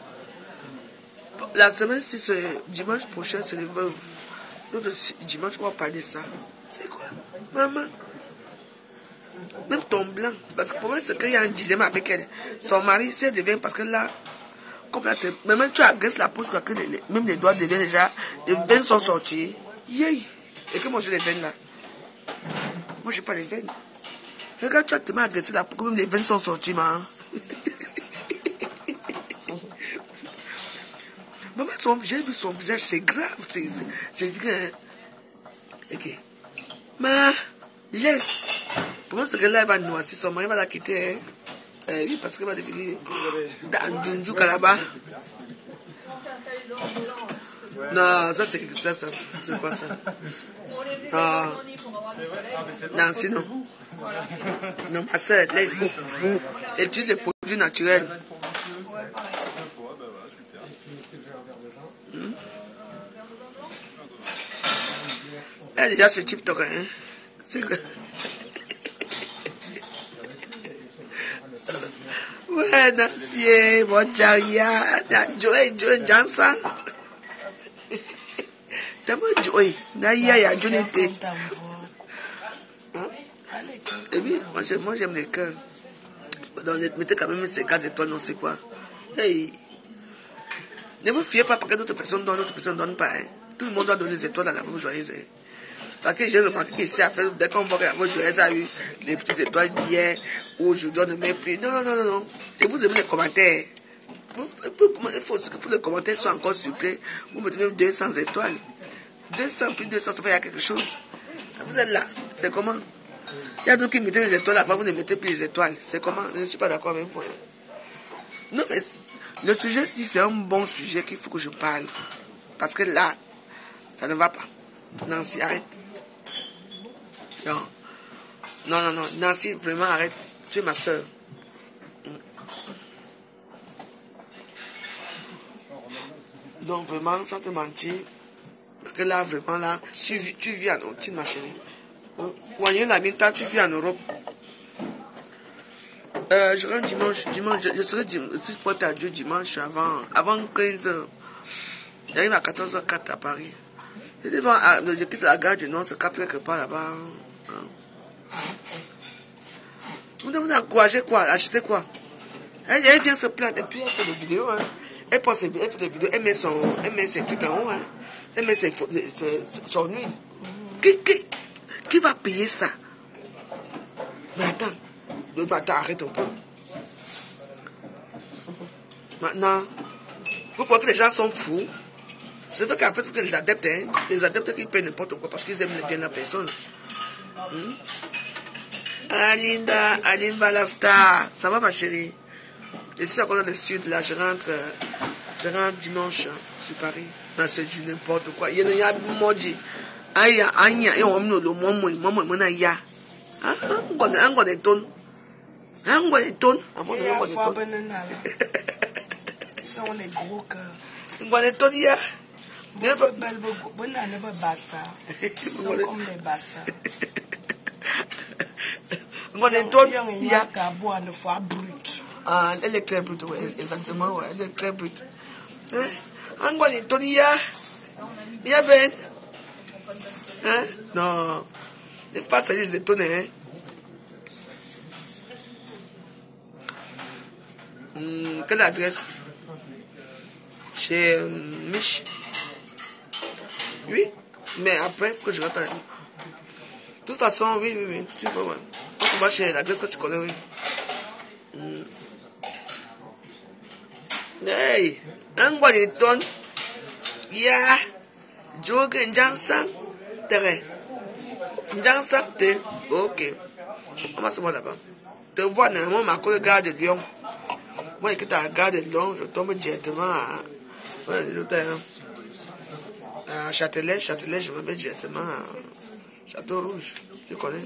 S1: La semaine, si c'est dimanche prochain, c'est les veuves. L'autre dimanche, on va parler de ça. C'est quoi? Maman. Même ton blanc. Parce que pour moi, c'est qu'il y a un dilemme avec elle. Son mari, c'est devient parce que là, mais même tu agresses la peau, que même les doigts deviennent déjà, les veines sont sorties. Yay! Et que moi, j'ai les veines là. Moi, j'ai pas les veines. Regarde, tu as tellement agressé la peau, même les veines sont sorties, maman. Maman, j'ai vu son visage, c'est grave. C'est grave. Ok. Ma, laisse. Pour moi, c'est que là, elle va noircir. Son mari va la quitter. Hein? Oui, parce qu'elle va devenir dans Djunju Kalaba. Non, ça, c'est quoi ça? Non, sinon. Non, ma soeur, laisse. Étude les produits naturels. Elle est déjà sur TikTok, hein? C'est que... Ouais, Nancy, mon Jaria, Joey Jansa. T'as pas Joey, Naya, il y a Jonathan. Et puis, moi j'aime les cœurs. Donc, mettez quand même ces 4 étoiles, non, c'est quoi? Hey! Ne vous fiez pas parce que d'autres personnes donnent pas. Hein. Tout le monde doit donner des étoiles à la veuve joyeuse. Hein. Parce que j'ai remarqué qu'ici, dès qu'on voit que la veuve joyeuse a eu les petites étoiles d'hier, ou aujourd'hui on ne met plus. Non. Et vous aimez les commentaires. Il faut que tous les commentaires soient encore sucrés. Vous mettez même 200 étoiles. 200 plus 200, ça fait quelque chose. Vous êtes là. C'est comment? Il y a d'autres qui mettent les étoiles avant, vous ne mettez plus les étoiles. C'est comment? Je ne suis pas d'accord avec vous. Non, mais le sujet, si c'est un bon sujet qu'il faut que je parle. Parce que là, ça ne va pas. Nancy, arrête. Non. Nancy, vraiment, arrête. Tu es ma soeur. Donc, vraiment, sans te mentir, parce que là, vraiment, là, tu vis en Europe, ma chérie. Voyez la minta, tu vis en Europe. Je rentre dimanche, je serai si porte à Dieu dimanche avant 15h. J'arrive à 14h04 à Paris. Je quitte la gare du Nord, se capte quelque part là-bas. Vous devez encourager quoi? Acheter quoi? Elle vient se plaindre et puis elle fait des vidéos. Hein. Elle fait des vidéos, elle met ses trucs en haut. Hein. Elle met son nuit. Qui va payer ça? Mais attends, arrête un peu. Maintenant, vous croyez que les gens sont fous? C'est vrai qu'en fait, il faut que les adeptes qui paient n'importe quoi parce qu'ils aiment bien la personne. Aline va la star. Ça va ma chérie? Je suis encore dans le sud, là, je rentre dimanche sur Paris. Non, c'est du n'importe quoi. Il y a Moji. Aïe, on me le moment, ya. Un gars de tonnes. Un gars de tonnes.
S2: Ils sont les gros cœurs.
S1: Un gars de tonnes, ya.
S2: Ils sont comme les bassins.
S1: Un gars de tonnes, ya. Ah, elle est très brute, ouais, exactement, ouais, elle est très brute. Un gars de tonnes, ya. Ya ben. Hein? Non. Il ne faut pas salir les étonner, hein. Quelle adresse? Chez Mich. Oui, mais après, il faut que je rentre. De toute façon, oui. Tu vois, ouais. On va chez l'adresse que tu connais, oui. Hey, un gars de tonne. Ya. Jogue Njansang. Tere. Njansang, te. Ok. On va se voir là-bas. Te vois, moi, ma collègue gare de Lyon. Moi, je quitte la gare de Lyon, je tombe directement à Châtelet. Châtelet, je me mets directement à Château Rouge. Tu connais?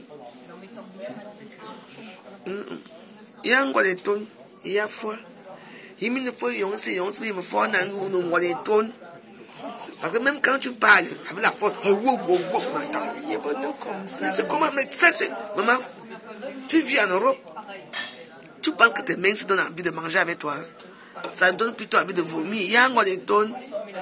S1: Il y a un gars de tonne. Il y a foi. Il me faut, il me faut un gars de tonne. Parce que même quand tu parles avec la faute, c'est comment, mais ça, c'est. Maman, tu vis en Europe. Tu penses que tes mains se donnent envie de manger avec toi. Ça donne plutôt envie de vomir. Il y a un gars de tonne.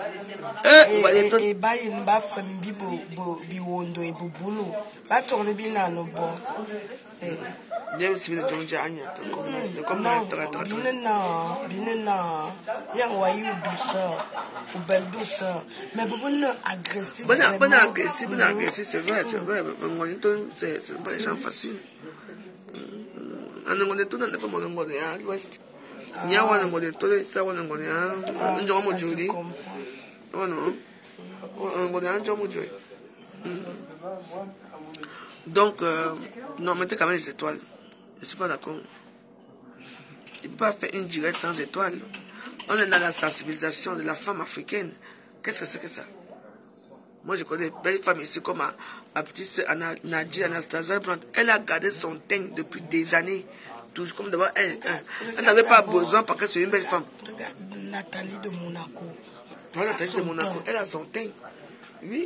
S2: Et bah, il m'a fait biwondo et bouboulou. Bah, ton le bilan, non, bon.
S1: Bien aussi, le John Jania. Comme
S2: Binena, il y a un voyou douceur, ou belle douceur. Mais boubou agressif.
S1: Bon agressif, c'est vrai, c'est vrai. C'est pas les gens faciles. On a tout dans le fond, on a l'ouest. Il y a un de tout, ça, on a un jour au Julie. Oh non, on a un jour au Julie. Donc, non, mettez quand même les étoiles. Je ne suis pas d'accord. Il ne peut pas faire une directe sans étoiles. On est dans la sensibilisation de la femme africaine. Qu'est-ce que c'est que ça? Moi, je connais une belle femme ici comme ma petite sœur Nadia Anastasia. Elle a gardé son teint depuis des années. Toujours comme d'abord, elle n'avait pas besoin parce que c'est une belle femme.
S2: Regarde Nathalie de Monaco.
S1: Nathalie de Monaco, elle a son teint. Oui.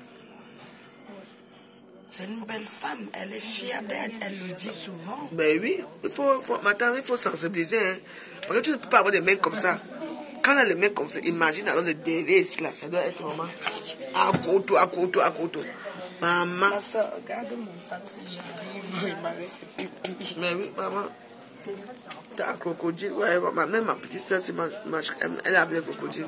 S2: C'est une belle femme, elle est fière d'elle, elle le dit souvent.
S1: Ben oui, il faut sensibiliser. Hein. Parce que tu ne peux pas avoir des mains comme ça. Quand elle a les mains comme ça, imagine alors le délice là, ça doit être vraiment à côté. Maman.
S2: Ma soeur, regarde mon sac si j'arrive, il m'a laissé pipi.
S1: Mais oui, maman. T'as un crocodile, ouais, même ma petite soeur, elle a un crocodile.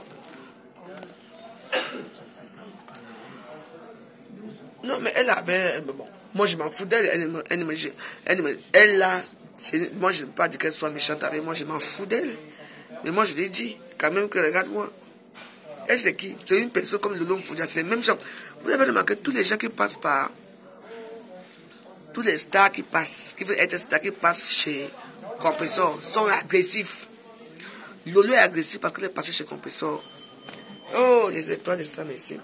S1: Non, mais elle avait. Bon, moi, je m'en fous d'elle. Elle là, moi, je ne veux pas dire qu'elle soit méchante avec moi, je m'en fous d'elle. Mais moi, je l'ai dit, quand même, que regarde-moi. Elle, c'est qui? C'est une personne comme le Lom Foudia, c'est les mêmes gens. Vous avez remarqué, tous les gens qui passent par. Tous les stars qui passent, qui veulent être stars, qui passent chez Compressor, sont agressifs. Lolo est agressif parce qu'il est passé chez Compressor. Oh, les étoiles de ça, merci.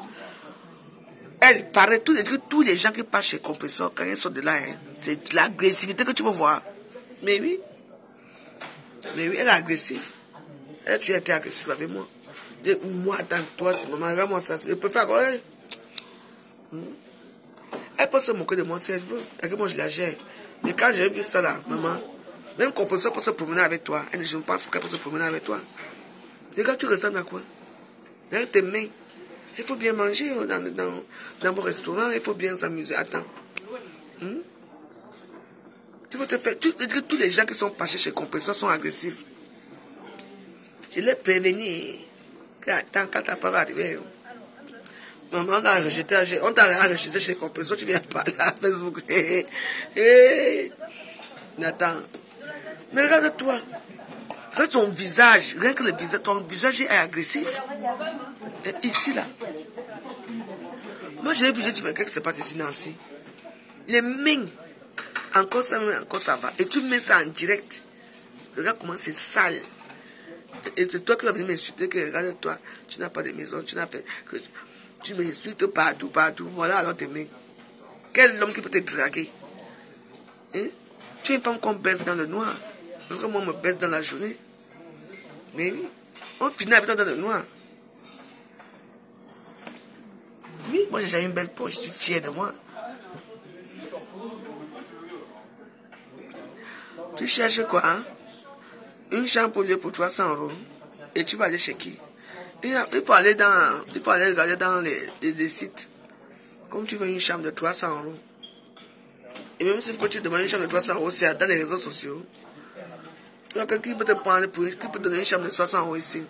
S1: Elle paraît, tous les gens qui passent chez Compressor, quand ils sont de là, hein, c'est de l'agressivité que tu peux voir. Mais oui, elle est agressive. Elle, tu as été agressive avec moi. Moi, attends-toi, c'est maman, regarde-moi ça. Je peux faire quoi? Elle peut se moquer de moi si elle veut. Et que moi, je la gère. Mais quand j'ai vu ça là, maman, même Compressor peut se promener avec toi. Elle, je ne pense qu'elle peut se promener avec toi. Regarde, tu ressembles à quoi? Regarde tes mains. Il faut bien manger dans vos restaurants, il faut bien s'amuser. Attends. Tu vas te faire. Tous les gens qui sont passés chez Compresseur sont agressifs. Je l'ai prévenu. Attends, quand t'as pas arrivé. Maman, on t'a rejeté chez Compresseur, tu viens parler à Facebook. Attends. Mais regarde-toi. Regarde ton visage. Regarde que le visage, ton visage est agressif. Et ici, là. Moi, j'ai vu, j'ai dit, mais qu'est-ce qui se passe ici, Nancy? Les mains. Encore ça va. Et tu mets ça en direct. Regarde comment c'est sale. Et c'est toi qui vas venir m'insulter que regarde-toi, tu n'as pas de maison, tu n'as fait que tu m'insultes partout. Voilà alors tes mains. Quel homme qui peut te draguer? Hein? Tu es une femme qu'on baisse dans le noir. Donc moi on me baisse dans la journée. Mais oui, on finit avec toi dans le noir. Oui, moi j'ai une belle poche, je suis fier de moi. Tu cherches quoi, hein? Une chambre pour 300 €. Et tu vas aller chez qui? Il faut aller regarder dans les sites. Comme tu veux une chambre de 300 €. Et même si tu demandes une chambre de 300 €, c'est dans les réseaux sociaux. Donc, qui peut te prendre qui peut te donner une chambre de 300 € ici?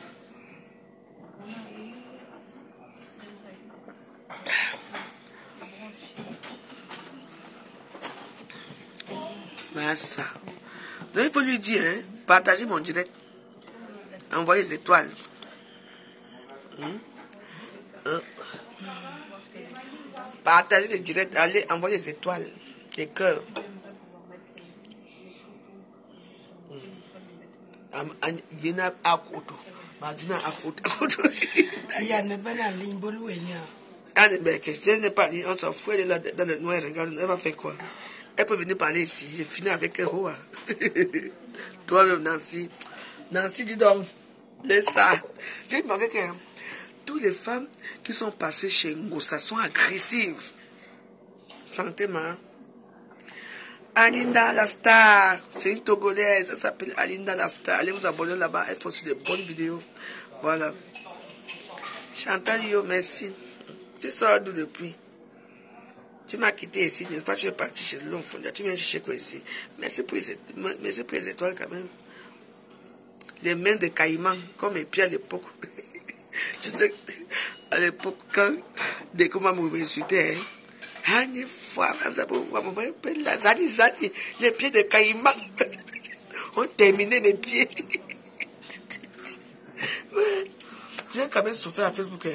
S1: Mais ça. Donc, il faut lui dire, hein, partagez mon direct. Envoyez les étoiles. Partagez les directs. Allez, envoyez les étoiles. Les cœurs. Il y en a à côté.
S2: Il y a une bonne ligne,
S1: elle n'est pas on s'en fout, elle est là dans le noir, regarde, elle va faire quoi? Elle peut venir parler ici, j'ai fini avec un roi. Toi-même, Nancy. Nancy, dis donc, laisse ça. J'ai remarqué que toutes les femmes qui sont passées chez Ngossa sont agressives. Sentez-moi. Alinda la star, c'est une Togolaise, elle s'appelle Alinda la star. Allez vous abonner là-bas, elle fait aussi de bonnes vidéos. Voilà. Chantal Yo, merci. Tu sors d'où depuis? Tu m'as quitté ici, n'est-ce pas? Tu es parti chez le long fond. Tu viens chercher quoi ici? Merci pour les étoiles quand même. Les mains de caïman, comme mes pieds à l'époque. Tu sais, à l'époque, quand des commandes m'insultaient, les pieds de caïman ont terminé mes pieds. J'ai quand même souffert à Facebook.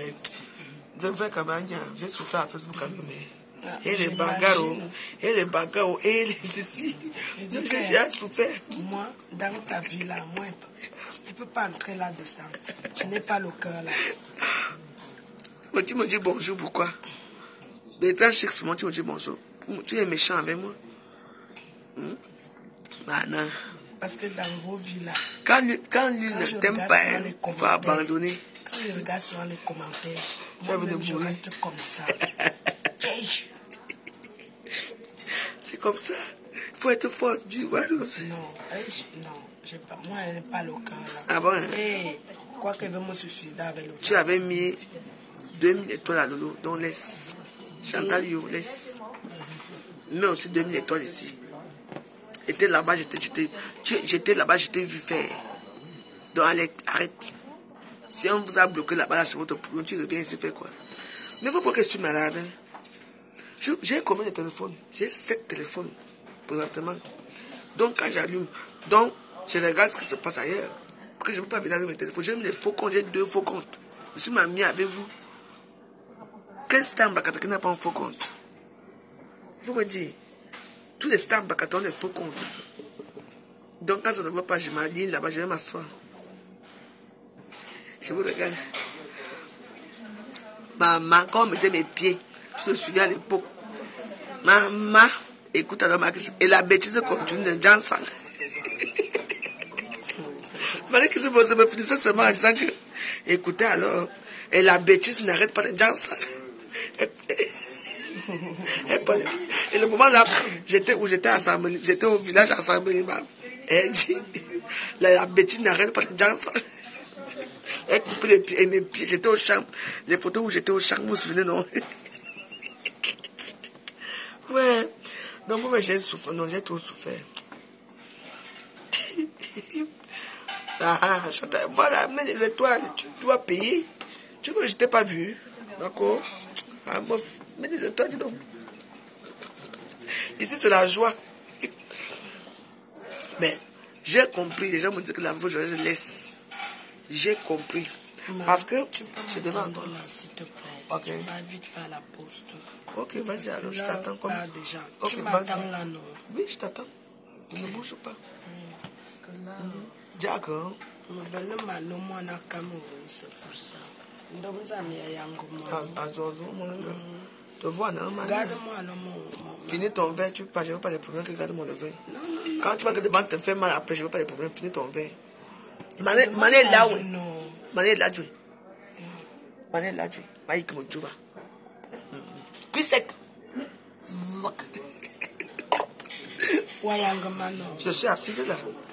S1: J'ai souffert à Facebook quand même. Et les bagarres, et les ici. J'ai souffert.
S2: Moi, dans ta vie là, moi, tu ne peux pas entrer là-dedans. Tu n'es pas le cœur là.
S1: Mais tu me dis bonjour, pourquoi? Bertrand Chic, tu me dis bonjour. Tu es méchant avec moi. Bah non.
S2: Parce que dans vos vies là,
S1: quand lui ne t'aime pas, il faut abandonner.
S2: Quand je regarde sur les commentaires, moi-même je reste comme ça.
S1: C'est comme ça. Il faut être fort du voir aussi.
S2: Non, moi je n'ai pas le cœur là.
S1: Ah bon?
S2: Quoi que veut me suicider avec le cœur.
S1: Tu avais mis 2000 étoiles à Lolo, donc laisse. Chantal Yo, laisse. Mais aussi 2000 étoiles ici. J'étais là-bas, j'étais là-bas, j'étais vu faire. Donc arrête. Si on vous a bloqué là-bas sur votre problème, tu reviens ici faire quoi? Mais il faut pas que je suis malade. J'ai combien de téléphones? J'ai 7 téléphones, présentement. Donc quand j'allume, je regarde ce qui se passe ailleurs. Parce que je ne peux pas venir avec mes téléphones. J'ai mis les faux comptes, j'ai 2 faux comptes. Je suis mamie avec vous. Quel star Bakata qui n'a pas un faux compte? Vous me dites, tous les stars Bakata ont des faux comptes. Donc quand je ne vois pas, je m'aligne là-bas, je vais m'asseoir. Je vous regarde. Maman, quand on mettait mes pieds, je me souviens à l'époque. Maman, écoute alors ma question. Et la bêtise continue de Jansan. Malgré que ça me finissait seulement en disant que, écoutez alors, et la bêtise n'arrête pas de Jansan. Et le moment là, j'étais au village assemblée. Elle dit, la bêtise n'arrête pas de Jansan. Elle coupait les pieds et mes pieds. J'étais au champ. Les photos où j'étais au champ, vous vous souvenez, non? Ouais. Non, moi, j'ai souffert. Non, j'ai trop souffert. Chantal, voilà, mets les étoiles. Tu dois payer. Tu vois que je t'ai pas vu. D'accord? Ah, moi, mets les étoiles, dis donc. Ici, c'est la joie. Mais j'ai compris. Les gens me disent que la voix, je laisse. J'ai compris. Parce que
S2: tu peux m'attendre là, s'il te plaît.
S1: Okay.
S2: Tu vas vite faire la pause.
S1: Ok, vas-y, alors je t'attends comme...
S2: déjà.
S1: Okay,
S2: tu m'attends là, non?
S1: Oui, je t'attends. Ne bouge pas.
S2: Parce que là...
S1: D'accord.
S2: Je malo mwana Cameroun, c'est pour ça. Donc, ça
S1: te vois, non?
S2: Garde-moi le
S1: Finis ton verre, tu pas, je veux pas les problèmes que garde-moi le verre. Quand tu vois que devant te fait mal après, je veux pas les problèmes, finis ton verre. Mané là, oui. Mané là, tu Mané là, tu Maï comme tu vas. Puis sec. Je suis assise là.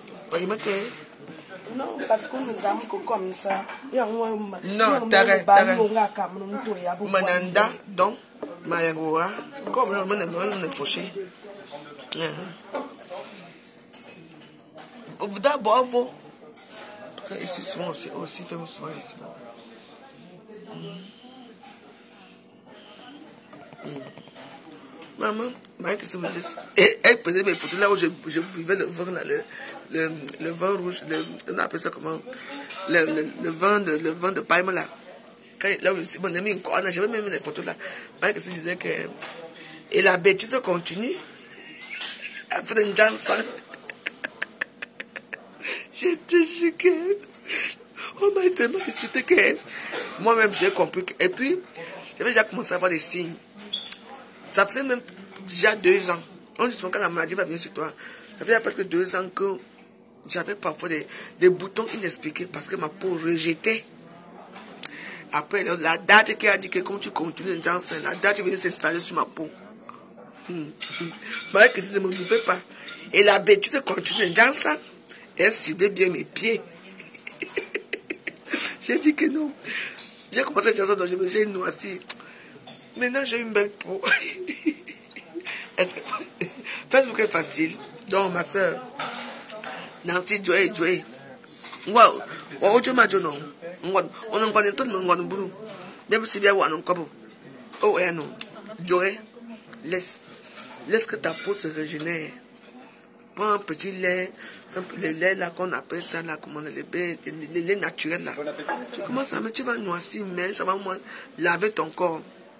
S2: Non, parce que nous avons comme ça.
S1: Non, t'arrêtes. Mananda, donc, Mayagoura, comme on est fauché. D'abord, vous. Ici, souvent aussi, fait souvent ici. Maman, elle prenait mes photos là où je buvais le vin, là, le vin rouge, on appelle ça comment? Le vin de Païma là. Là où mon ami encore, j'avais même les photos là. Maman qui se disait que. Et la bêtise continue. Après une chanson. J'étais choquée. On m'a tellement insulté que moi-même j'ai compris. Et puis, j'avais déjà commencé à avoir des signes. Ça faisait même déjà 2 ans. On dit souvent quand la maladie va venir sur toi. Ça faisait presque 2 ans que j'avais parfois des boutons inexpliqués parce que ma peau rejetait. Après, la date qui a dit que quand tu continues, la date venait s'installer sur ma peau. Mais que ça ne me mouvait pas. Et la bêtise continue. Janssen, elle ciblait bien mes pieds. J'ai dit que non. J'ai commencé à dire ça, donc j'ai une noisy. Maintenant, j'ai une belle peau. Facebook est facile. Donc, ma soeur, Nancy Joey. Wow. Oh, tu m'as dit non. On en connaît tout le monde. Même si bien, on en connaît. Oh, et non. Joey, laisse que ta peau se régénère. Prends un petit lait, le lait là qu'on appelle ça là, comment le lait naturel là. Tu commences à mettre, tu vas noircir, mais ça va moins laver ton corps.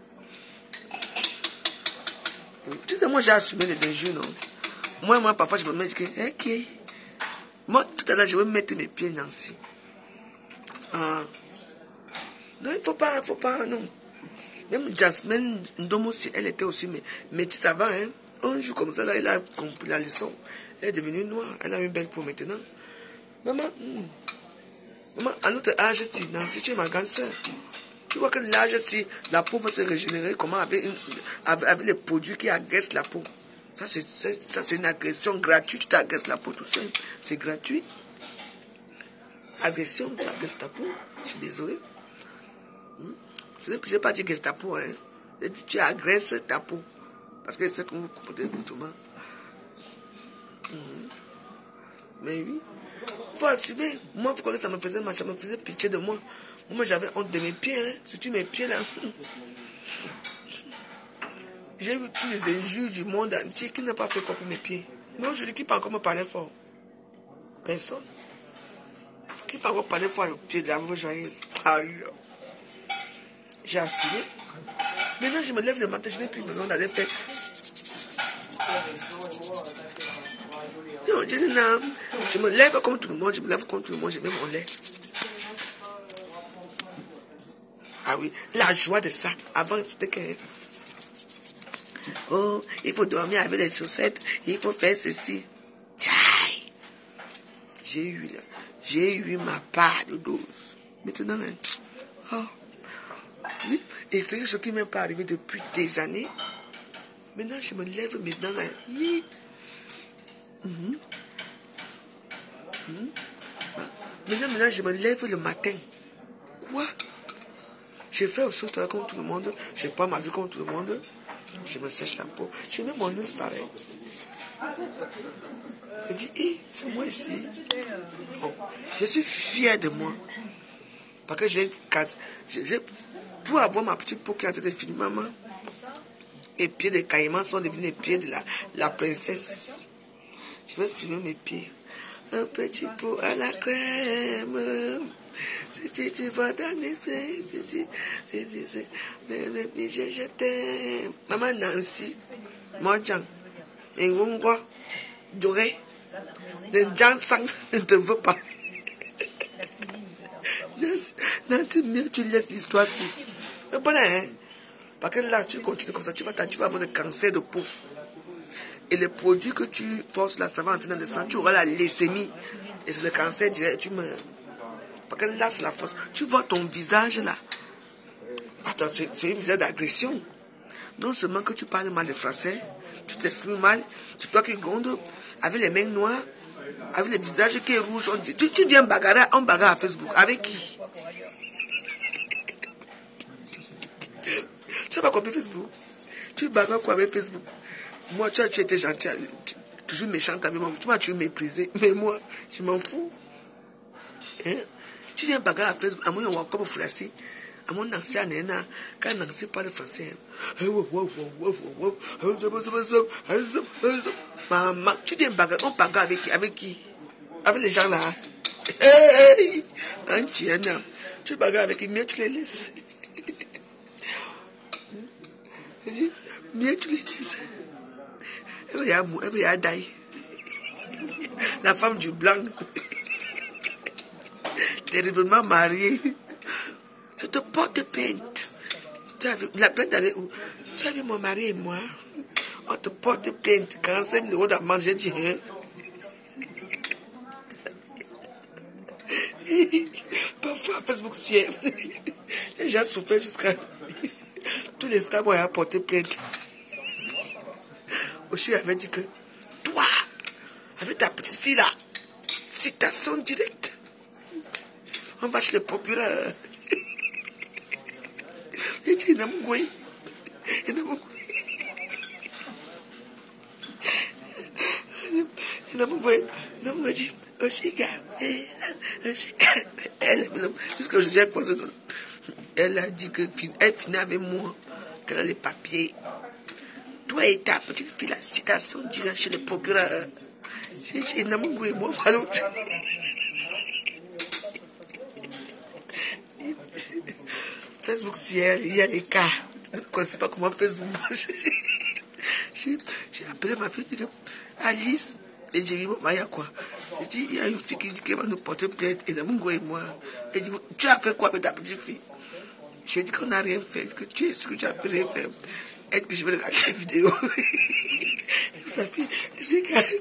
S1: Tu sais, moi j'ai assumé les injures, non? Moi, parfois je me mets, ok. Moi, tout à l'heure, je vais mettre mes pieds Nancy. Non, il faut pas, non. Même Jasmine Ndomo, si elle était aussi, mais ça va, hein. Un jour comme ça, là, elle a compris la leçon. Elle est devenue noire. Elle a une belle peau maintenant. Maman, à notre âge, si tu es ma grande soeur, tu vois que l'âge, si la peau va se régénérer, comment avec les produits qui agressent la peau. Ça, c'est une agression gratuite. Tu t'agresses la peau tout seul. C'est gratuit. Agression, tu agresses ta peau. Je suis désolé. Je n'ai pas dit que c'est ta peau, hein. J'ai dit tu agresses ta peau. Parce que c'est comme vous comportez mutuellement. Mais oui. Il faut assumer. Moi, vous croyez que ça me faisait pitié de moi. Moi, j'avais honte de mes pieds, hein. Surtout mes pieds, là. J'ai vu tous les injures du monde entier qui n'ont pas fait quoi pour mes pieds. Mais aujourd'hui, qui peut encore me parler fort? Personne. Qui peut encore parler fort aux pieds de la voix joyeuse? J'ai assumé. Maintenant, je me lève le matin, je n'ai plus besoin d'aller faire. Non, je me lève comme tout le monde, je me lève comme tout le monde, je mets mon lait. Ah oui, la joie de ça. Avant, c'était que... Oh, il faut dormir avec les chaussettes, il faut faire ceci. Tchaï! J'ai eu ma part de dose. Maintenant, oh, oui, et c'est ce qui m'est pas arrivé depuis des années. Maintenant, je me lève maintenant. Oui. Maintenant, je me lève le matin. quoi? Je fais aussi travail comme tout le monde. Je prends ma vie comme tout le monde. Je me sèche la peau. Je mets mon nez pareil. Je dis, hé, c'est moi ici. Oh, je suis fier de moi. Parce que pour avoir ma petite peau qui est en train de finir, maman, les pieds des caïmans sont devenus les pieds de la princesse. Je vais filmer mes pieds. Un petit pot à la crème. Si tu vas dans les je t'aime. Maman Nancy, mon Jean, et Wongwa, Doré, le Jean Sang ne te veut pas. Nancy, mieux tu laisses l'histoire-ci. Mais bon, hein? Parce que là, tu continues comme ça, tu vas avoir le cancer de peau. Et les produits que tu forces là, ça va entrer dans le sang, tu auras la leucémie. Et c'est le cancer direct, tu meurs. Parce que là, c'est la force. Tu vois ton visage là. Attends, c'est une visage d'agression. Non seulement que tu parles mal le français, tu t'exprimes mal, c'est toi qui gronde, avec les mains noires, avec le visage qui est rouge. Tu viens bagarrer, on bagarre à Facebook. Avec qui? Tu n'as pas compris Facebook? Tu bagarres quoi avec Facebook? Moi, tu étais gentil, toujours méchante avec moi. Tu m'as toujours méprisé. Mais moi, je m'en fous. Hein? Tu viens bagarre à Facebook. À moi, on va comme flasser. À mon ancien nena, quand Nancy parle français. Maman, tu viens bagarre. On bagarre avec qui? Avec les gens là. Un tien, tu bagarres avec qui? Mieux tu les laisses. Mieux tu les laisses. Elle va die. La femme du blanc. Terriblement mariée. Je te porte plainte. La plainte d'aller où? Tu as vu mon mari et moi? On te porte plainte. 45 000 € d'amende, j'ai dit. Hein? Parfois, Facebook, c'est. Les gens souffrent jusqu'à. Tous les stars vont porter plainte. Aussi, avait dit que toi, avec ta petite fille là, citation directe. On va chez le procureur. Il dit, il n'a pas dit, elle a dit qu'elle finit avec moi, qu'elle a les papiers. Toi et ta petite fille, la citation directe chez le procureur. J'ai dit, il n'a pas moi, voilà. Facebook, il y a les cas. Je ne connais pas comment Facebook marche. J'ai appelé ma fille, je dis, Alice, et j'ai dit, il y a quoi? J'ai dit, il y a une fille qui va nous porter plainte, et Namungo et moi. Elle dit, tu as fait quoi avec ta petite fille? J'ai dit qu'on n'a rien fait, que tu es sûr que tu as rien fait. Elle dit que je vais regarder la vidéo. Sa fille, j'ai regardé.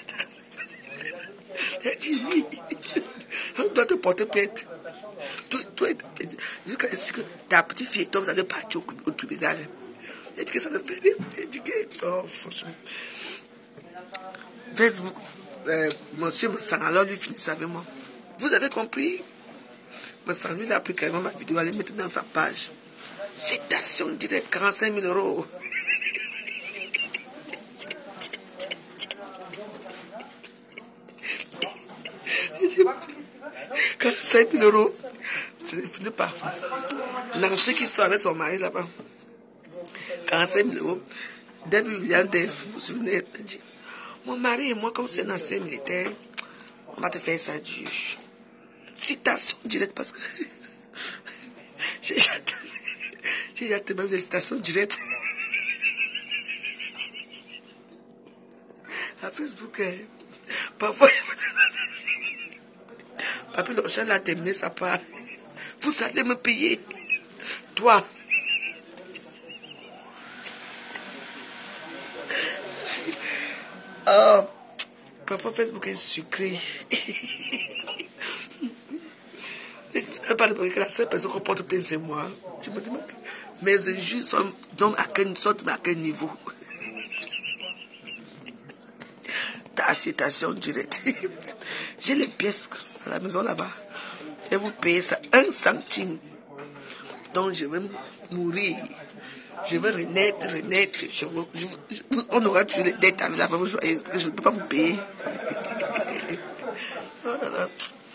S1: Elle dit, oui, on doit te porter plainte. Toi, est-ce que ta petite fille et toi, vous allez partir au tribunal? Elle dit que ça ne fait rien. Elle dit que, oh, franchement. Facebook, monsieur me sent alors lui finit avec moi. Vous avez compris? Me sent lui, il a pris carrément ma vidéo, elle mettre dans sa page. Citation directe, 45 000 €. $45 000. Ce n'est pas. Nancy qui sort avec son mari là-bas. 45 000 €. David William Dave, vous vous souvenez, elle dit, mon mari et moi, comme c'est un ancien militaire, on va te faire ça du. Citation directe parce que j'ai déjà même des citations directes. À Facebook, parfois, Papi Longchamp a terminé sa part. Vous allez me payer. Toi. Oh, parfois Facebook est sucré. Pas que la seule personne qu'on porte plainte, c'est moi. Je me dis, mes injures sont donc à quel niveau? Ta citation directe. J'ai les pièces à la maison là-bas. et vous payez ça 1 centime. Donc je vais mourir. Je vais renaître. On aura tué les dettes avec la femme joyeuse, que je ne peux pas vous payer. Oh là là.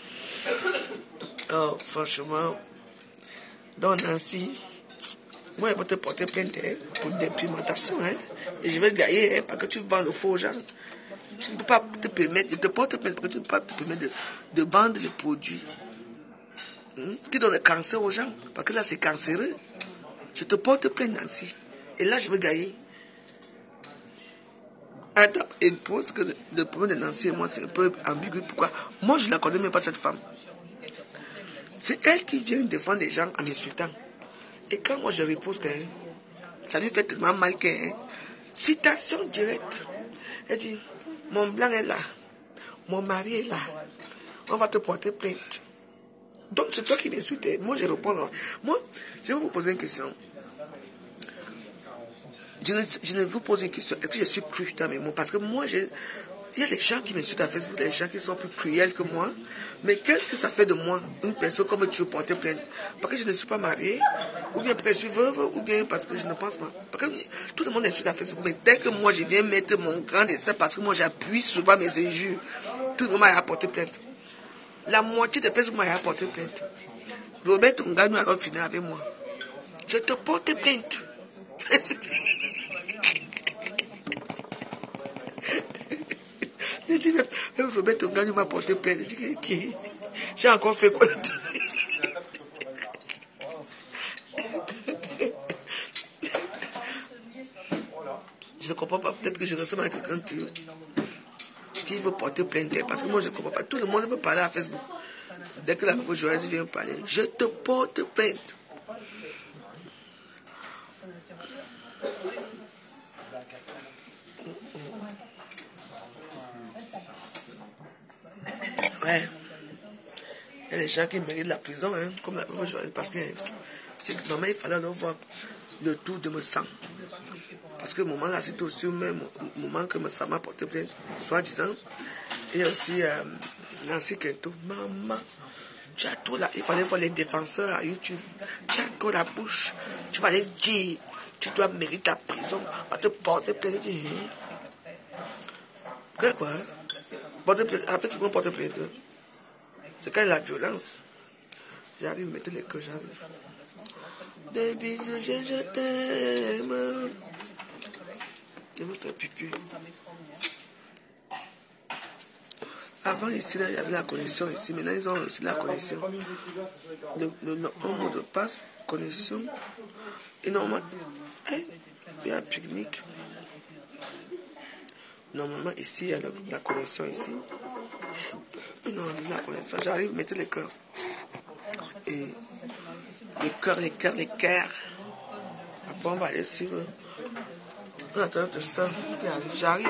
S1: Oh, franchement. Donc Nancy, moi je vais te porter plainte pour dépigmentation. Et je vais gagner parce que tu vends le faux aux gens. Tu ne peux pas te permettre, je te porte plainte parce que tu ne peux pas te permettre de vendre les produits qui donnent le cancer aux gens. Parce que là c'est cancéreux. Je te porte plainte Nancy. Et là je vais gagner. Attends, et pour ce que le problème de Nancy et moi c'est un peu ambigu. Pourquoi? Moi je ne la connais même pas cette femme. C'est elle qui vient défendre les gens en insultant. Et quand moi je riposte, ça lui fait tellement mal que citation directe. Elle dit, mon blanc est là, mon mari est là, on va te porter plainte. Donc c'est toi qui m'insultes. Moi je réponds. Moi, je vais vous poser une question. Je ne vous pose une question. Est-ce que je suis cru dans mes mots? Parce que moi, il y a des gens qui m'insultent à Facebook, des gens qui sont plus cruels que moi. Mais qu'est-ce que ça fait de moi, une personne comme tu veux porter plainte? Parce que je ne suis pas mariée, ou bien parce que je suis veuve, ou bien parce que je ne pense pas. Parce que tout le monde insulte à Facebook. Mais dès que moi, je viens mettre mon grand dessin, parce que moi, j'appuie souvent mes injures, tout le monde m'a apporté plainte. La moitié de Facebook m'a apporté plainte. Robert Ongano a fini avec moi. Je te porte plainte. Je dis, Robert Ongano m'a porté plainte. Je dis, qui? J'ai encore fait quoi? Je ne comprends pas. Peut-être que je ressemble à quelqu'un qui veut porter plainte. Parce que moi, je ne comprends pas. Tout le monde peut parler à Facebook. Dès que la pauvre joyeuse vient parler, je te porte plainte. Ouais. Il y a des gens qui méritent la prison, comme la pauvre joyeuse. Parce que normalement, il fallait leur voir le tour de me sang. Parce que moment là, c'était aussi au même moment que ça m'a porté plainte, soi-disant. Et aussi, Nancy Kento, maman, tu as tout là, il fallait voir les défenseurs à YouTube. Tu as encore la bouche, tu vas aller dire, tu dois mériter ta prison, on va te porter plainte. Quoi? Porter plainte, en fait, c'est comment porter plainte? C'est quand il y a la violence. J'arrive, mettez les queues, j'arrive. Des bisous, je t'aime. Je vais faire pipi. Avant, ici, là, il y avait la connexion ici. Maintenant, ils ont aussi la connexion. Le mot de passe, connexion. Et normalement, il y a un pique-nique. Normalement, ici, il y a la connexion ici. Non, la connexion. J'arrive, mettez les cœurs. Et les cœurs. Après, on va aller suivre. On attend de ça. J'arrive,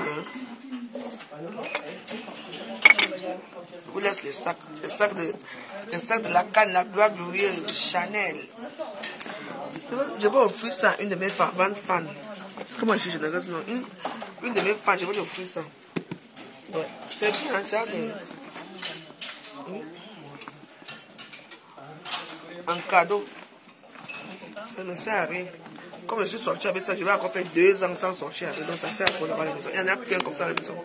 S1: Je vous laisse les sacs. Les sacs de la canne, la gloire glorieuse, Chanel. Je vais offrir ça à une de mes fans. Comment je suis généreuse, non? Une de mes fans, je vais lui offrir ça. Ouais. C'est bien, ça. En cadeau. Ça ne sert à rien. Comme je suis sorti avec ça, je vais encore faire 2 ans sans sortir avec. Donc ça sert à quoi là-bas à la maison? Il y en a plein comme ça à la maison.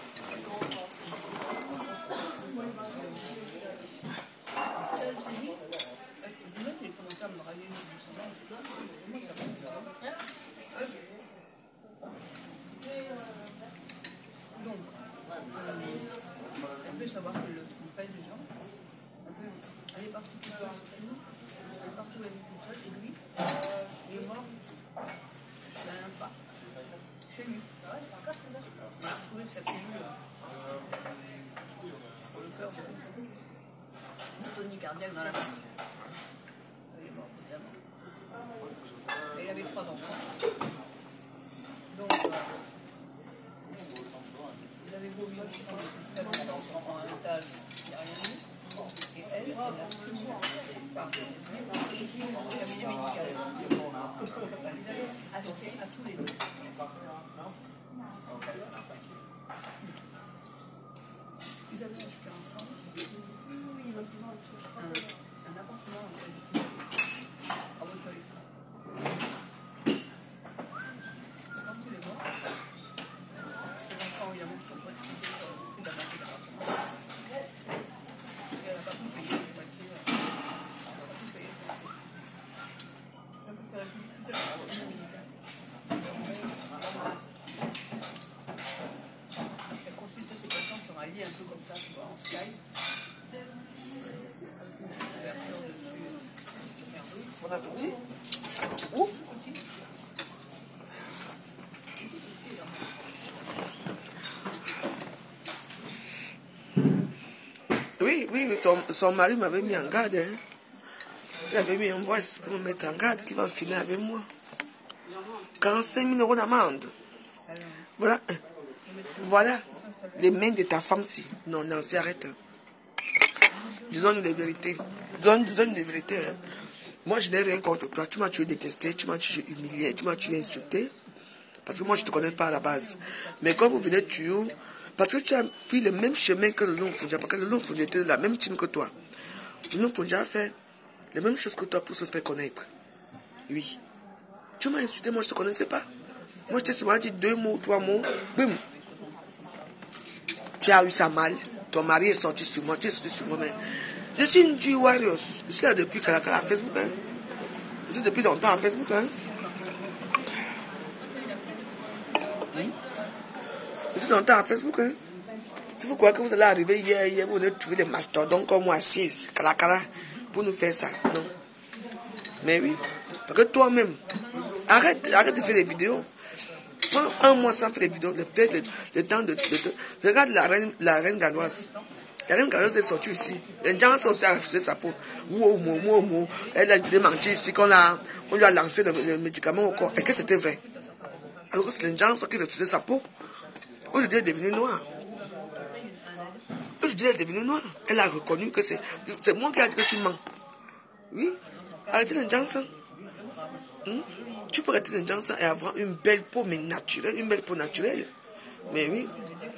S4: Savoir que le trompette des gens, elle est partie toute seule, elle est partie toute seule, et lui, il est mort, il n'a pas, chez lui. Il a trouvé sa pilule pour le cœur, une tonie cardiaque dans la main. Il est mort, évidemment. Et il avait 3 enfants. Donc, il avait beau vivre très longtemps en un étage, il n'y a rien eu. Et elle a pris par le cabinet médical. Ils avaient acheté à tous les deux. Ils avaient acheté Un appartement à Hauteuil. Quand il est mort, les enfants, il y a même son poste qui est dans la moitié d'appartement. Elle n'a pas pu payer la moitié. Elle n'a pas pu payer. Elle peut faire une elle consulte ses patients sur un lit un peu comme ça, tu vois, en Skype.
S1: Bon appétit. Où? Oui, son mari m'avait mis en garde. Hein. Il avait mis un voice pour me mettre en garde qui va finir avec moi. 45 000 € d'amende. Voilà. Voilà. Les mains de ta femme, si. Non, c'est arrête. Disons-nous les vérités. Disons-nous les vérités. Hein. Moi, je n'ai rien contre toi. Tu m'as tué détesté, tu m'as tué humilié, tu m'as tué insulté. Parce que moi, je ne te connais pas à la base. Mais quand vous venez tuer, parce que tu as pris le même chemin que le Long Funja, parce que le Long Funja était de la même team que toi. Le Long Funja a fait les mêmes choses que toi pour se faire connaître. Oui. Tu m'as insulté, moi, je ne te connaissais pas. Moi, je t'ai seulement dit 2 mots, 3 mots. Boum. Tu as eu ça mal. Ton mari est sorti sur moi, tu es sorti sur moi, mais je suis une du Warriors. Je suis là depuis Kalakala à Facebook. Hein. Je suis depuis longtemps à Facebook. Hein. Je suis longtemps à Facebook. Hein. Si vous croyez que vous allez arriver hier, vous allez trouver des mastodons comme moi assis, Kalakala, pour nous faire ça. Non. Mais oui. Parce que toi-même, arrête de faire des vidéos. Prends un mois sans faire des vidéos. Le temps de regarde la reine galloise. La reine galloise est sortie ici. Les gens sont aussi à refuser sa peau. Elle a démenti ici qu'on lui a lancé le médicament au corps. Et que c'était vrai. Alors que c'est les gens qui refusaient sa peau. Aujourd'hui, elle est devenue noire. Aujourd'hui, elle est devenue noire. Elle a reconnu que c'est moi qui ai dit que tu mens. Oui. Arrêtez les gens sans. Tu peux arrêter les gens sans et avoir une belle peau, mais naturelle. Une belle peau naturelle. Mais oui.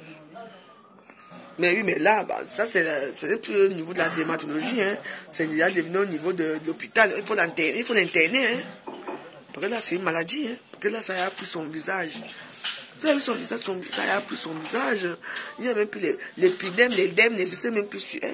S1: Mais oui, mais là, bah, ça, c'est plus au niveau de la dermatologie. Hein. C'est déjà devenu au niveau de l'hôpital. Il faut l'interner. Hein. Parce que là, c'est une maladie. Hein. Parce que là, ça a pris son visage. Ça a pris son visage, ça a pris son visage. Il n'y a même plus l'épidème, l'édème n'existait même plus sur elle.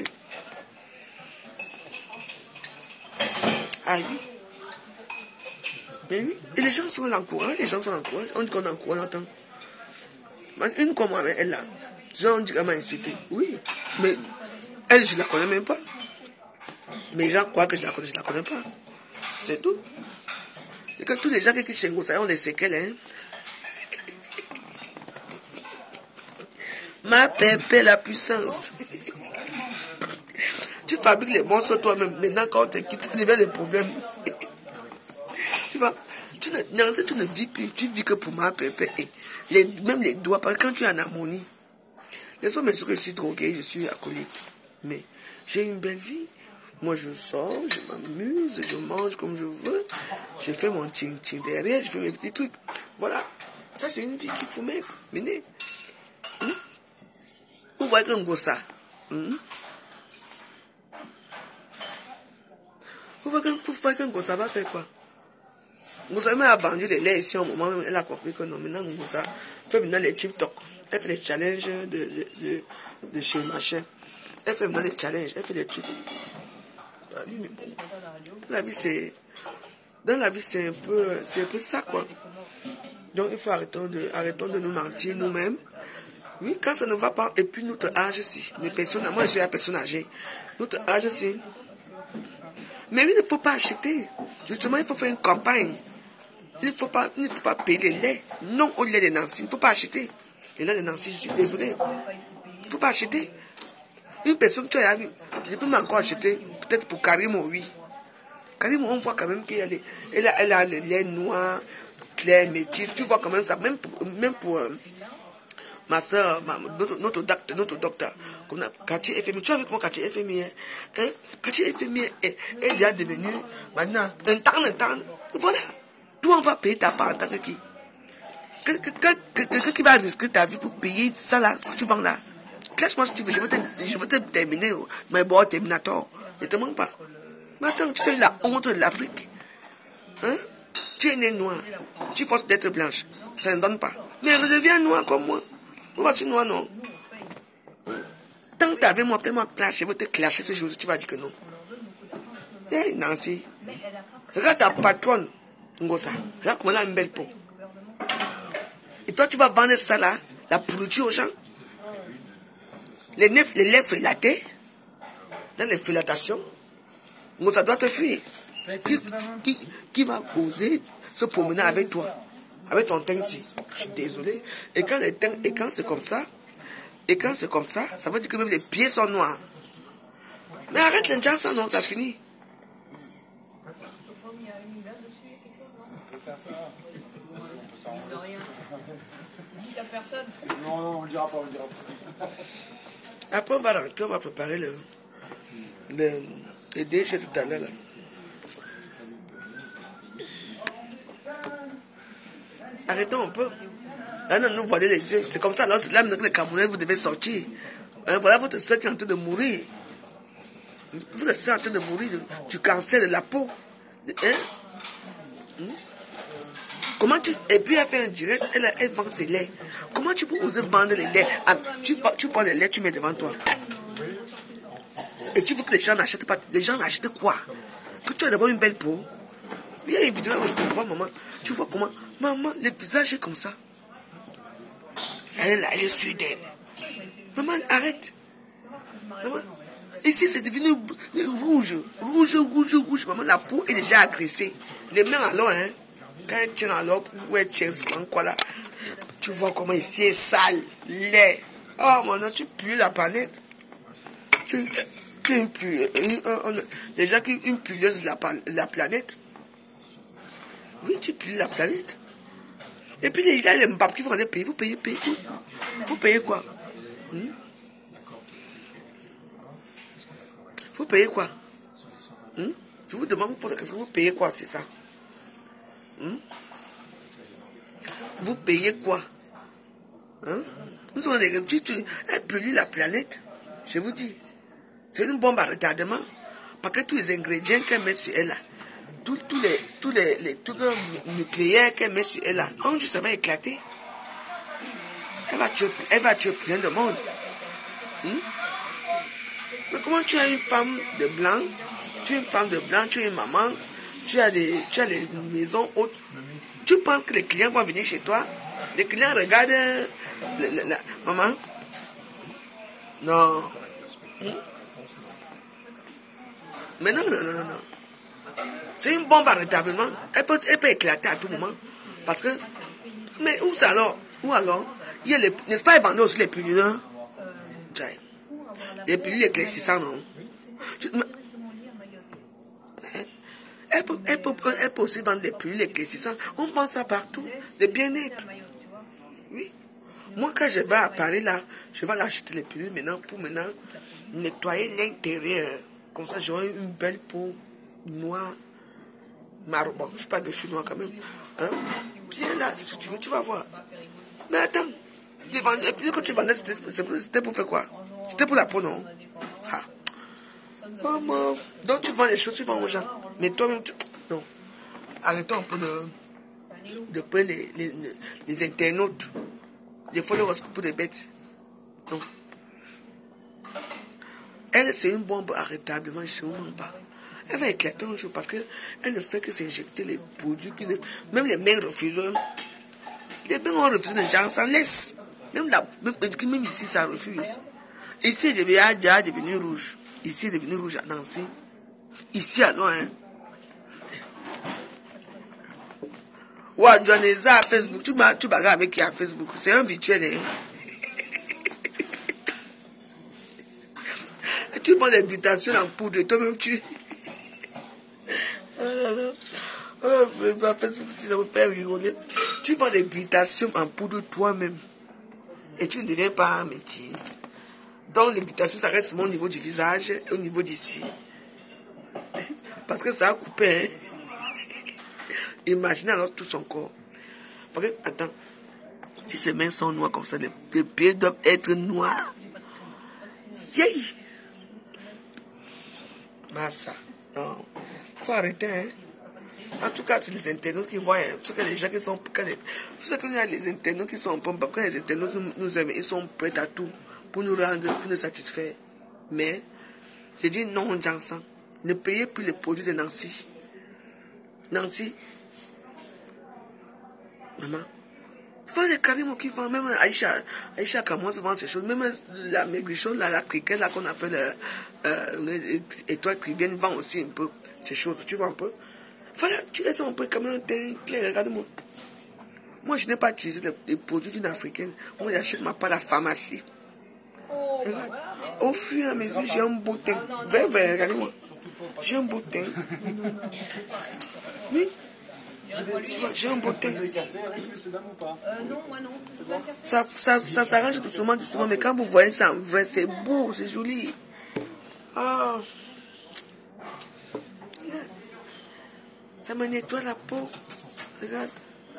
S1: Ah oui. Mais oui. Et les gens sont encouragés. On dit qu'on encourage, on entend. Une comme moi, elle là. On dit qu'elle m'a insulté. Oui. Mais elle, je ne la connais même pas. Mais les gens croient que je la connais pas. C'est tout. Et que tous les gens qui quittent chez Ngosa ont les séquelles, hein. Ma pépé, la puissance. Tu fabriques les monstres toi-même. Maintenant, quand on te quitte, tu devient les problèmes. Tu vois, tu ne vis plus. Tu vis que pour ma pépé. Même les doigts, parce que quand tu es en harmonie, les gens me disent que je suis drogué, je suis alcoolique. Mais j'ai une belle vie. Moi, je sors, je m'amuse, je mange comme je veux. Je fais mon ting-ting derrière, je fais mes petits trucs. Voilà. Ça, c'est une vie qu'il faut mener. Vous voyez qu'un gros ça. Vous voyez qu'un gros ça va faire quoi? Ngosa même a vendu les laits ici au moment même. Elle a compris que non, maintenant Ngosa fait maintenant les TikTok. Elle fait les challenges de chez machin. Elle fait maintenant les challenges. Elle fait les trucs. Dans la vie, c'est un peu ça, quoi. Donc, il faut arrêtons de nous mentir nous-mêmes. Oui, quand ça ne va pas, et puis notre âge, si. Moi, je suis la personne âgée. Notre âge, si. Mais il ne faut pas acheter. Justement, il faut faire une campagne. Il ne faut pas payer les laits. Non au lait de Nancy. Il ne faut pas acheter. Les laits de Nancy, je suis désolé. Il ne faut pas acheter. Une personne, tu as vu, je peux encore acheter, peut-être pour Karimo, oui. Karimo, on voit quand même qu'elle a le lait noir, clair, métis. Tu vois quand même ça, même pour ma soeur, notre docteur, comme Cathy FMI. Tu as vu comment Cathy FMI est? Hein? Cathy FMI est déjà devenu maintenant un temps. Voilà. Toi, on va payer ta part en tant que qui? Quelqu'un qui va risquer ta vie pour payer ça là, ce que tu vends là. Clash-moi si tu veux, je vais te terminer. Mais bon, Terminator. Ne te manque pas. Mais attends, tu fais la honte de l'Afrique. Hein? Tu es né noir. Tu forces d'être blanche. Ça ne donne pas. Mais redeviens noir comme moi. Moi, voici noir, non. Tant que tu avais moi, tellement clash, je vais te clasher ce jour, tu vas dire que non. Hey, Nancy. Regarde ta patronne, Ngosa. Regarde comment elle a une belle peau. Et toi, tu vas vendre ça là, la pourriture aux gens. Les lèvres frélatées, dans les félatations, Ngosa doit te fuir. Qui va oser se promener avec toi, avec ton teint ici? Je suis désolé. Et quand c'est comme ça, ça veut dire que même les pieds sont noirs. Mais arrête les gens, ça non, ça finit.
S5: Non, on ne dira pas,
S1: Après, on va rentrer, on va préparer le déchet tout à l'heure. Arrêtons un peu. Là, non, nous voiler les yeux. C'est comme ça, là, les Camerounais, vous devez sortir. Hein, voilà votre soeur qui est en train de mourir. Vous êtes en train de mourir du cancer de la peau. Hein? Comment tu... Et puis elle fait un direct, elle vend ses laits. Comment tu peux oser vendre les laits? Tu prends les laits, tu mets devant toi. Et tu veux que les gens n'achètent pas. Les gens achètent quoi? Que tu as d'abord une belle peau. Il y a une vidéo où je te vois, maman. Tu vois comment? Maman, le visage est comme ça. Elle est là, elle est sûre d'elle. Maman, arrête. Maman, ici c'est devenu rouge. Rouge. Maman, la peau est déjà agressée. Les mains alors, hein. Quand elle tient alors, où elle tient quoi là. Tu vois comment ici est sale, laid. Oh mon Dieu, tu pues la planète. Les gens qui une pueuse la planète. Oui, tu pues la planète. Et puis il y a les Mbappé qui vont aller payer. Vous payez quoi? Vous payez quoi? Vous payez quoi? Je vous demande, qu'est-ce que vous payez quoi, c'est ça? Vous payez quoi? Nous sommes des... Elle pollue la planète. Je vous dis. C'est une bombe à retardement. Parce que tous les ingrédients qu'elle met sur elle là, tous les trucs nucléaires qu'elle met sur elle là, un jour ça va éclater. Elle va tuer plein de monde. Mais comment tu as une femme de blanc, tu es une maman, tu as les maisons hautes. Tu penses que les clients vont venir chez toi? Les clients regardent maman? Non. Mais non. C'est une bombe à retardement. Elle peut éclater à tout moment. Parce que... Mais où ça alors? Où alors? Il y a n'est-ce pas, ils vendent aussi les pilules, hein? Les pilules éclaircissants, non? Elle peut aussi vendre des pilules éclaircissantes. On vend ça partout. Des bien-être. Oui. Moi, quand je vais à Paris, là, je vais acheter les pilules pour nettoyer l'intérieur. Comme ça, j'aurai une belle peau noire, marron. Bon, je ne suis pas dessus noir quand même. Hein? Viens là, si tu veux, tu vas voir. Mais attends, les pilules que tu vendais, c'était pour faire quoi? C'était pour la peau, non? Ah. Maman. Donc tu vends les choses, tu vends aux gens. Mais toi-même, non. Arrêtons un peu de prendre les internautes. Les followers pour des bêtes. Non. Elle, c'est une bombe à rétablement, je ne sais pas. Elle va éclater un jour parce qu'elle ne fait que s'injecter les produits. Même les mains refusent. Les mains ont refusé, les gens s'en laissent. Même ici, ça refuse. Ici, il est déjà devenu rouge. Ici, il est devenu rouge à Nancy. Ici, à loin. Ouais, Johnny, à Facebook. Tu bagarres avec qui à Facebook? C'est un virtuel, hein? Tu prends les glutations en poudre et toi-même tu... Facebook, si ça me fait rigoler. Tu prends les glutations en poudre toi-même. Et tu ne deviens pas métisse. Donc les glutations, ça reste au niveau du visage et au niveau d'ici. Parce que ça a coupé. Hein? Imaginez alors tout son corps. Parce que, attends, si ses mains sont noires comme ça, les pieds doivent être noirs. Yay! Massa. Non. Faut arrêter, hein. En tout cas, c'est les internautes qui voient, hein, parce que les gens qui sont, parce qu'il y a les internautes qui sont, quand les internautes nous aiment, ils sont prêts à tout pour nous rendre, pour nous satisfaire. Mais, j'ai dit non, Jansan, ne payez plus les produits de Nancy. Nancy, maman, faut les carrément qui vendent, même Aïcha commence à vendre ces choses, même la maigrichonne, la criquette, là qu'on appelle étoile cribienne, vend aussi un peu ces choses, tu vois un peu. Voilà, tu es un peu comme un teint clair, regarde-moi. Moi, je n'ai pas utilisé les produits d'une africaine. Moi, j'achète ma part à la pharmacie. Regarde. Au fur et à mesure, j'ai un beau teint. Vert, regardez-moi. J'ai un beau teint. Oui. Tu vois, j'ai un beau teint.
S4: Non, moi non.
S1: Ça s'arrange doucement, mais quand vous voyez ça en vrai, c'est beau, c'est joli. Oh. Ça me nettoie la peau. Regarde.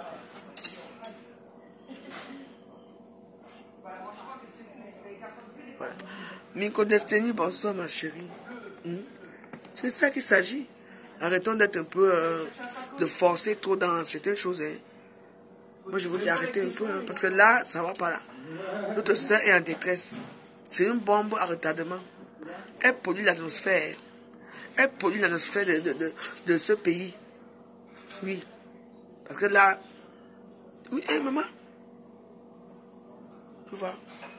S1: Voilà. Miko Destiny, bonsoir ma chérie. C'est ça qu'il s'agit. Arrêtons d'être un peu, de forcer trop dans certaines choses. Hein. Moi je vous dis arrêtez un peu, hein, parce que là, ça va pas là. Notre soeur est en détresse. C'est une bombe à retardement. Elle pollue l'atmosphère. Elle pollue l'atmosphère de ce pays. Oui. Parce que là... Oui, hey, maman. Tu vois.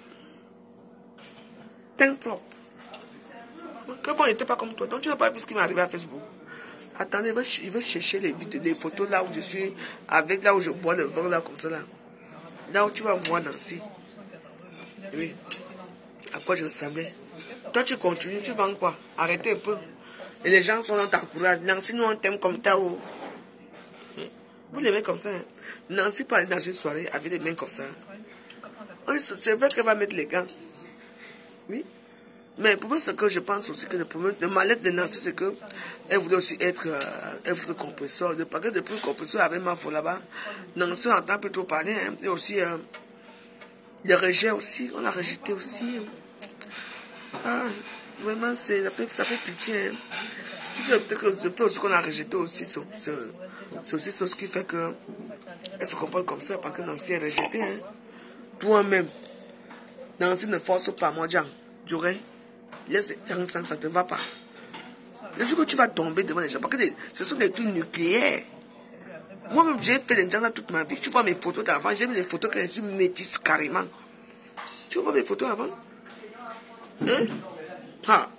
S1: Teint propre. Que bon, il n'était pas comme toi. Donc tu n'as pas vu ce qui m'est arrivé à Facebook. Attendez, il veut chercher les photos là où je suis, avec là où je bois le vin là, comme ça là. Là où tu vas voir Nancy. Oui. À quoi je ressemblais. Toi tu continues, tu vends quoi? Arrêtez un peu. Et les gens sont dans ta courage. Nancy, nous on t'aime comme ta haut. Vous les mains comme ça. Hein. Nancy peut aller dans une soirée avec des mains comme ça. C'est vrai qu'elle va mettre les gants. Oui. Mais pour moi, ce que je pense aussi que le mal-être de Nancy, c'est qu'elle voulait aussi être compresseur. Parce que depuis le compresseur avec Mafo là-bas, Nancy entend plutôt parler. Hein. Et aussi, le rejet aussi, on l'a rejeté aussi. Ah, vraiment, ça fait pitié. Hein. Peut-être que le fait aussi qu'on a rejeté aussi, c'est aussi ce qui fait qu'elle se comporte comme ça, parce que Nancy est rejetée. Hein. Toi-même, Nancy ne force pas, moi, Jean. J'aurais. Laisse ça ne te va pas. Le jour que tu vas tomber devant les gens, parce que ce sont des trucs nucléaires. Moi-même, j'ai fait des gens là toute ma vie. Tu vois mes photos d'avant, j'ai mis les photos que je suis métisse carrément. Tu vois mes photos avant? Hein? Ah.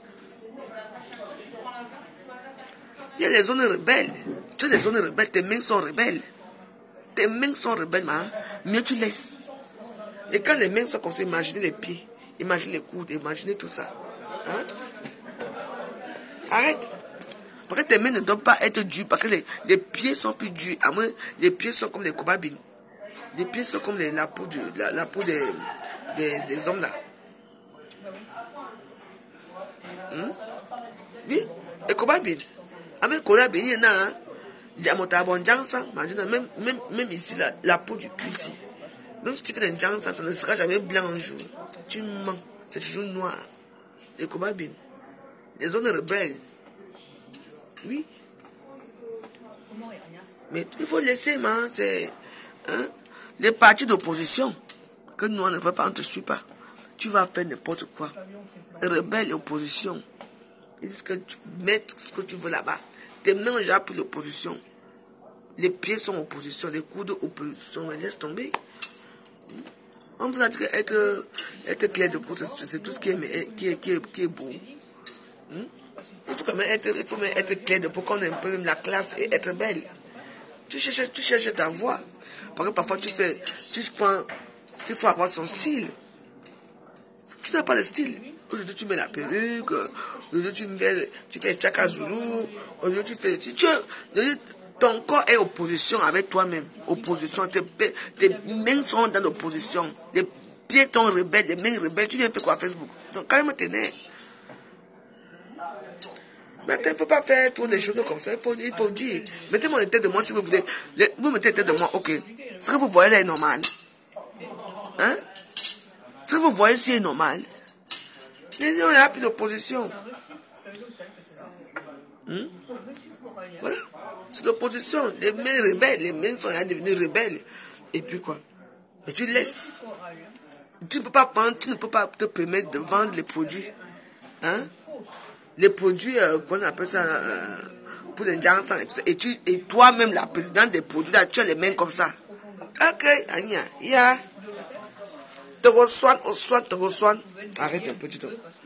S1: Il y a les zones rebelles. Tu as les zones rebelles, tes mains sont rebelles. Tes mains sont rebelles, mais tu laisses. Et quand les mains sont comme ça, imaginez les pieds, imaginez les coudes, imaginez tout ça. Hein? Arrête. Parce que tes mains ne doivent pas être dures, parce que les pieds sont plus durs. À moins, les pieds sont comme les kobabines. Les pieds sont comme la peau des hommes là. Oui, les kobabines. Avec kobabines, il y en a, même ici, la peau du cul ici. Même si tu fais des gens, ça ne sera jamais blanc un jour. Tu mens, c'est toujours noir. Les kobabines. Les zones rebelles. Oui. Mais il faut laisser, c'est les partis d'opposition. Que nous, on ne veut pas, on ne te suit pas. Tu vas faire n'importe quoi. Rebelle et opposition. Ils disent que tu mets ce que tu veux là-bas. Tes mains ont déjà pris l'opposition. Les pieds sont opposition, les coudes opposition. Mais laisse tomber. On peut être clair de peau, c'est tout ce qui est beau. Il faut quand même être clair de peau, qu'on ait un peu même la classe et être belle. Tu cherches ta voix. Parce que parfois il faut avoir son style. Tu n'as pas de style. Aujourd'hui tu mets la perruque, aujourd'hui tu fais Tchaka Zoulou, aujourd'hui ton corps est opposition avec toi-même. Opposition. Tes mains sont dans l'opposition. Les pieds sont rebelles, les mains rebelles. Tu viens faire quoi à Facebook? Donc, quand même, t'énerve. Maintenant, il ne faut pas faire trop des choses comme ça. Il faut dire. Mettez-moi une tête de moi si vous voulez. Vous mettez une tête de moi, ok. Ce que vous voyez là est normal. Hein? Ce que vous voyez ici est normal. Il n'y a plus d'opposition. Voilà. C'est l'opposition. Les mains rebelles, les mains sont devenues rebelles. Et puis quoi? Mais tu laisses. Tu ne peux pas prendre, tu ne peux pas te permettre de vendre les produits. Hein? Les produits, qu'on appelle ça, pour les gens, et toi-même, la présidente des produits, là, tu as les mains comme ça. Ok, Anya, yeah. Te reçois. Arrête un peu, tu te.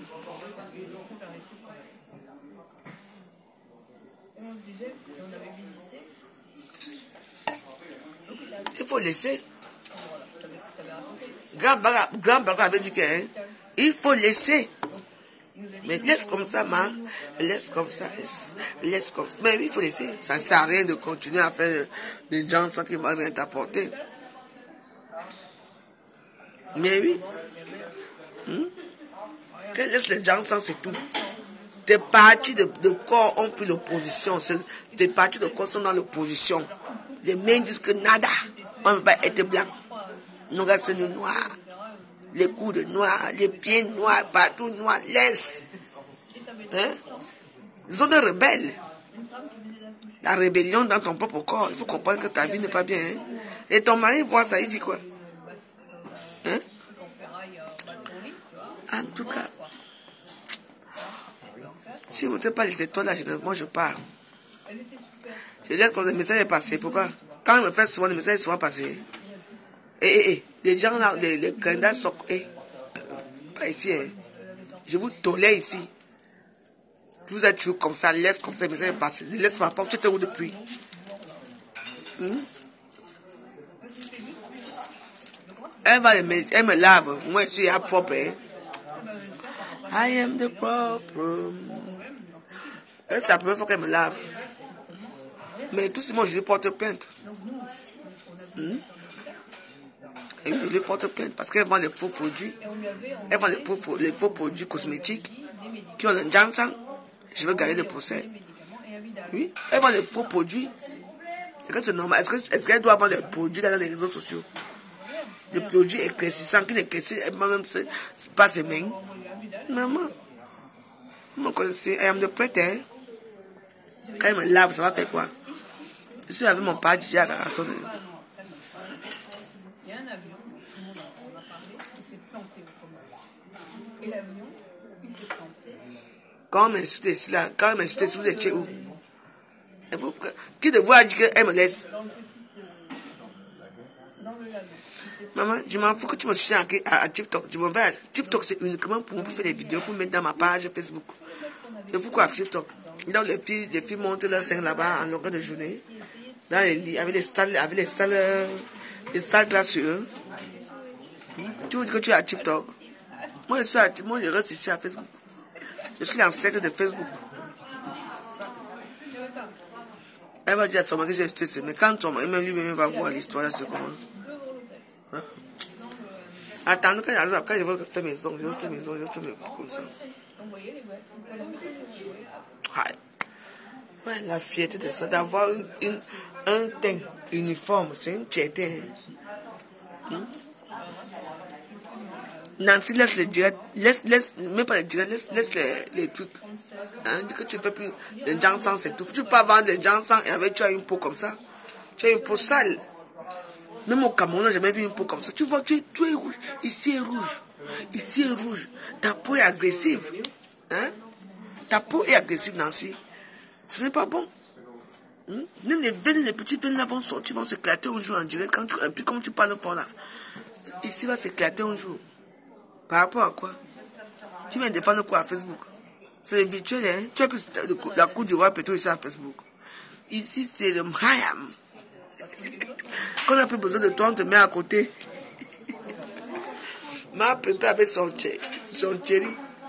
S1: Il faut laisser. Grand Baga avait dit que, hein, il faut laisser. Mais laisse comme ça, laisse comme ça, laisse comme ça. Mais oui, il faut laisser. Ça ne sert à rien de continuer à faire des gens sans qu'ils vont rien t'apporter. Mais oui. Qu'elle laisse les gens sans, c'est tout. Tes partis de corps ont pris l'opposition. Tes partis de corps sont dans l'opposition. Les mains disent que nada. On ne peut pas être blanc. Nos gars sont noirs. Les coudes noirs, les pieds noirs, partout noirs. Laisse. Hein? Ils sont des rebelles. La rébellion dans ton propre corps. Il faut comprendre que ta vie n'est pas bien. Hein? Et ton mari voit ça, il dit quoi? Hein? En tout cas, si vous ne pas les étoiles, là, moi je pars. Je laisse quand le message est passé. Pourquoi? Quand il me fait souvent, le message est souvent passé. Les gens là, les candidats sont. Pas ici, hein. Je vous tolère ici. Vous êtes toujours comme ça, laisse comme ça, le message est passé. Ne laisse pas porte, tu étais où depuis? Elle me lave. Moi, je suis à propre. Hein. I am the problem. C'est la première fois qu'elle me lave. Mais tout ce monde, je lui porte plainte. Et je lui porte plainte parce qu'elle vend les faux produits. Elle vend les faux produits cosmétiques qui ont un ginseng. Je veux gagner le procès. Oui, elle vend les faux produits. Est-ce que c'est normal? Est-ce qu'elle doit vendre les produits dans les réseaux sociaux? Les produits éclaircissants qui n'éclaircissent même pas ses mains. Maman, vous me connaissez, elle me prête. Hein? Quand elle me lave, ça va faire quoi? Je suis avec mon père DJ à Carcassonne.
S4: Il y a un avion, on a parlé, qui s'est planté au commun. Et l'avion, il s'est planté.
S1: Quand on m'insulte ici, là, quand on m'insulte ici, vous êtes chez où? Qui de vous a dit qu'elle me laisse? Maman, je m'en fous que tu me suives à TikTok. Je m'en vais à TikTok, c'est uniquement pour faire des vidéos pour mettre dans ma page Facebook. C'est pourquoi TikTok. Donc les filles montent leur sein là-bas en longueur de journée. Dans les lits, avec les salles là sur eux. Tu veux dire que tu es à TikTok? Moi je reste ici à Facebook. Je suis l'ancêtre de Facebook. Elle va dire à son mari que j'ai acheté ça. Mais quand ton mari lui-même va voir l'histoire, c'est comment? Attends, quand je vais faire mes ongles, je vais faire mes comme ça. Ouais, la fierté de ça, d'avoir un teint uniforme, c'est une fierté. Nancy, laisse les directs, même pas les directs, laisse les trucs. Hein, dis que tu ne fais plus les ginseng, c'est tout. Tu ne peux pas vendre les ginseng et avec tu as une peau comme ça. Tu as une peau sale. Même au Cameroun, j'ai jamais vu une peau comme ça. Tu vois, tu es rouge. Ici est rouge. Ici est rouge. Ta peau est agressive. Hein? Ta peau est agressive, Nancy. Ce n'est pas bon. Même les veines, les petites veines là vont sortir, vont s'éclater un jour en direct. Et puis comme tu parles fort là, ici va s'éclater un jour. Par rapport à quoi? Tu viens défendre quoi à Facebook? C'est virtuel, hein? Tu vois que la cour du roi plutôt ici à Facebook. Ici, c'est le Mayam. Quand on n'a plus besoin de toi, on te met à côté. Ma pépé avec son chéri.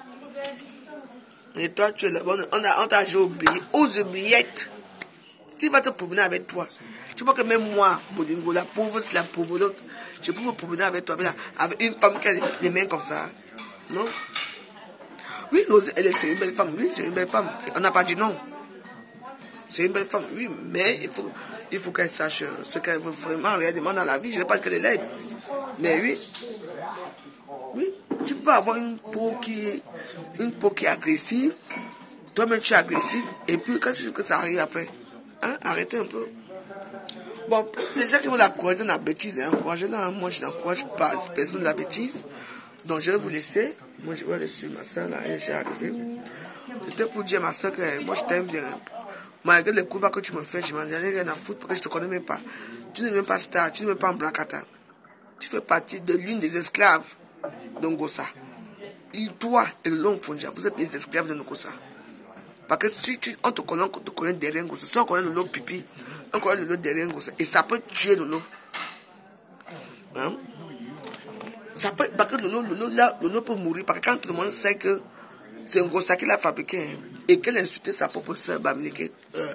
S1: Et toi, tu es là-bas. On t'a oublié. Aux oubliettes. Qui va te promener avec toi? Tu vois que même moi, Bolingo, la pauvre, c'est la pauvre. Donc, je peux me promener avec toi, avec une femme qui a les mains comme ça. Non? Oui, c'est une belle femme. Oui, c'est une belle femme. On n'a pas dit non. C'est une belle femme, oui, mais il faut qu'elle sache ce qu'elle veut vraiment réellement dans la vie. Je ne sais pas qu'elle est laide. Mais oui. Oui. Tu peux avoir une peau qui est agressive. Toi-même, tu es agressif. Et puis, quand tu dis que ça arrive après, hein, arrêtez un peu. Bon, c'est les gens qui vont l'encourager dans la bêtise. Encouragez-la. Moi, je n'encourage pas personne de la bêtise. Donc, je vais vous laisser. Moi, je vais laisser ma soeur là. Elle est arrivée. C'était pour dire à ma soeur que moi, je t'aime bien. Malgré les coups que tu me fais, je m'en ai rien à foutre parce que je ne te connais même pas. Tu n'es même pas star, tu n'es même pas en Blackata. Tu fais partie de l'une des esclaves de Ngossa. Toi et le long Fonja, vous êtes des esclaves de Ngossa. Parce que si on te connaît derrière Ngossa, si on connaît le lot pipi, on connaît le lot derrière Ngossa, et ça peut tuer le lot. Hein? Ça peut, parce que le lot peut mourir, parce que quand tout le monde sait que c'est Ngossa qui l'a fabriqué, hein, et qu'elle a insulté sa propre soeur, Bamileke,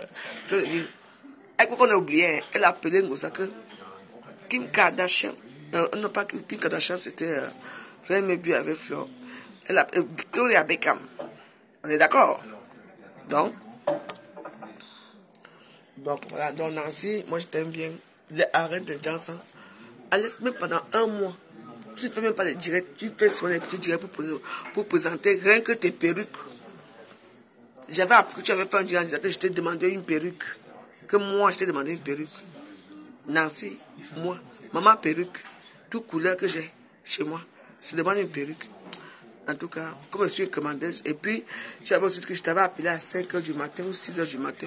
S1: elle qu'on a oublié, elle a appelé Ngossa que Kim Kardashian, non pas Kim Kardashian, c'était Rémi Bu avec Fleur. Elle a Victoria Beckham. On est d'accord? Donc voilà, donc Nancy, moi je t'aime bien. Arrête de dire ça. Laisse même pendant un mois. Tu ne fais même pas les directs, tu fais souvent les petits directs pour présenter rien que tes perruques. J'avais appris que tu avais fait un direct que je t'ai demandé une perruque. Que moi je t'ai demandé une perruque. Nancy, moi, maman perruque, toute couleur que j'ai chez moi, je demande une perruque. En tout cas, comme je suis commandeuse, et puis, j'avais aussi que je t'avais appelé à 5h du matin ou 6h du matin.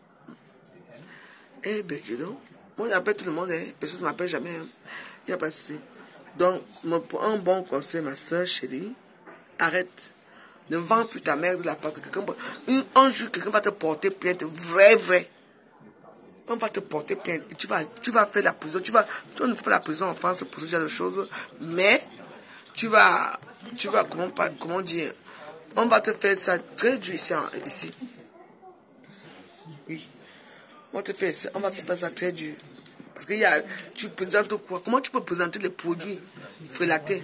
S1: Eh bien, dis donc, moi j'appelle tout le monde, hein. Personne ne m'appelle jamais. Hein. Il n'y a pas de souci. Donc, pour un bon conseil, ma soeur chérie, arrête. Ne vends plus ta mère de la part de quelqu'un. Un jour, quelqu'un va te porter plainte, vrai. On va te porter plainte. Et tu vas faire la prison. Tu ne fais pas la prison en France pour ce genre de choses. Mais, tu vas comment dire, on va te faire ça très dur ici. Oui. On va te faire ça très dur. Parce que tu présentes quoi? Comment tu peux présenter les produits frélatés?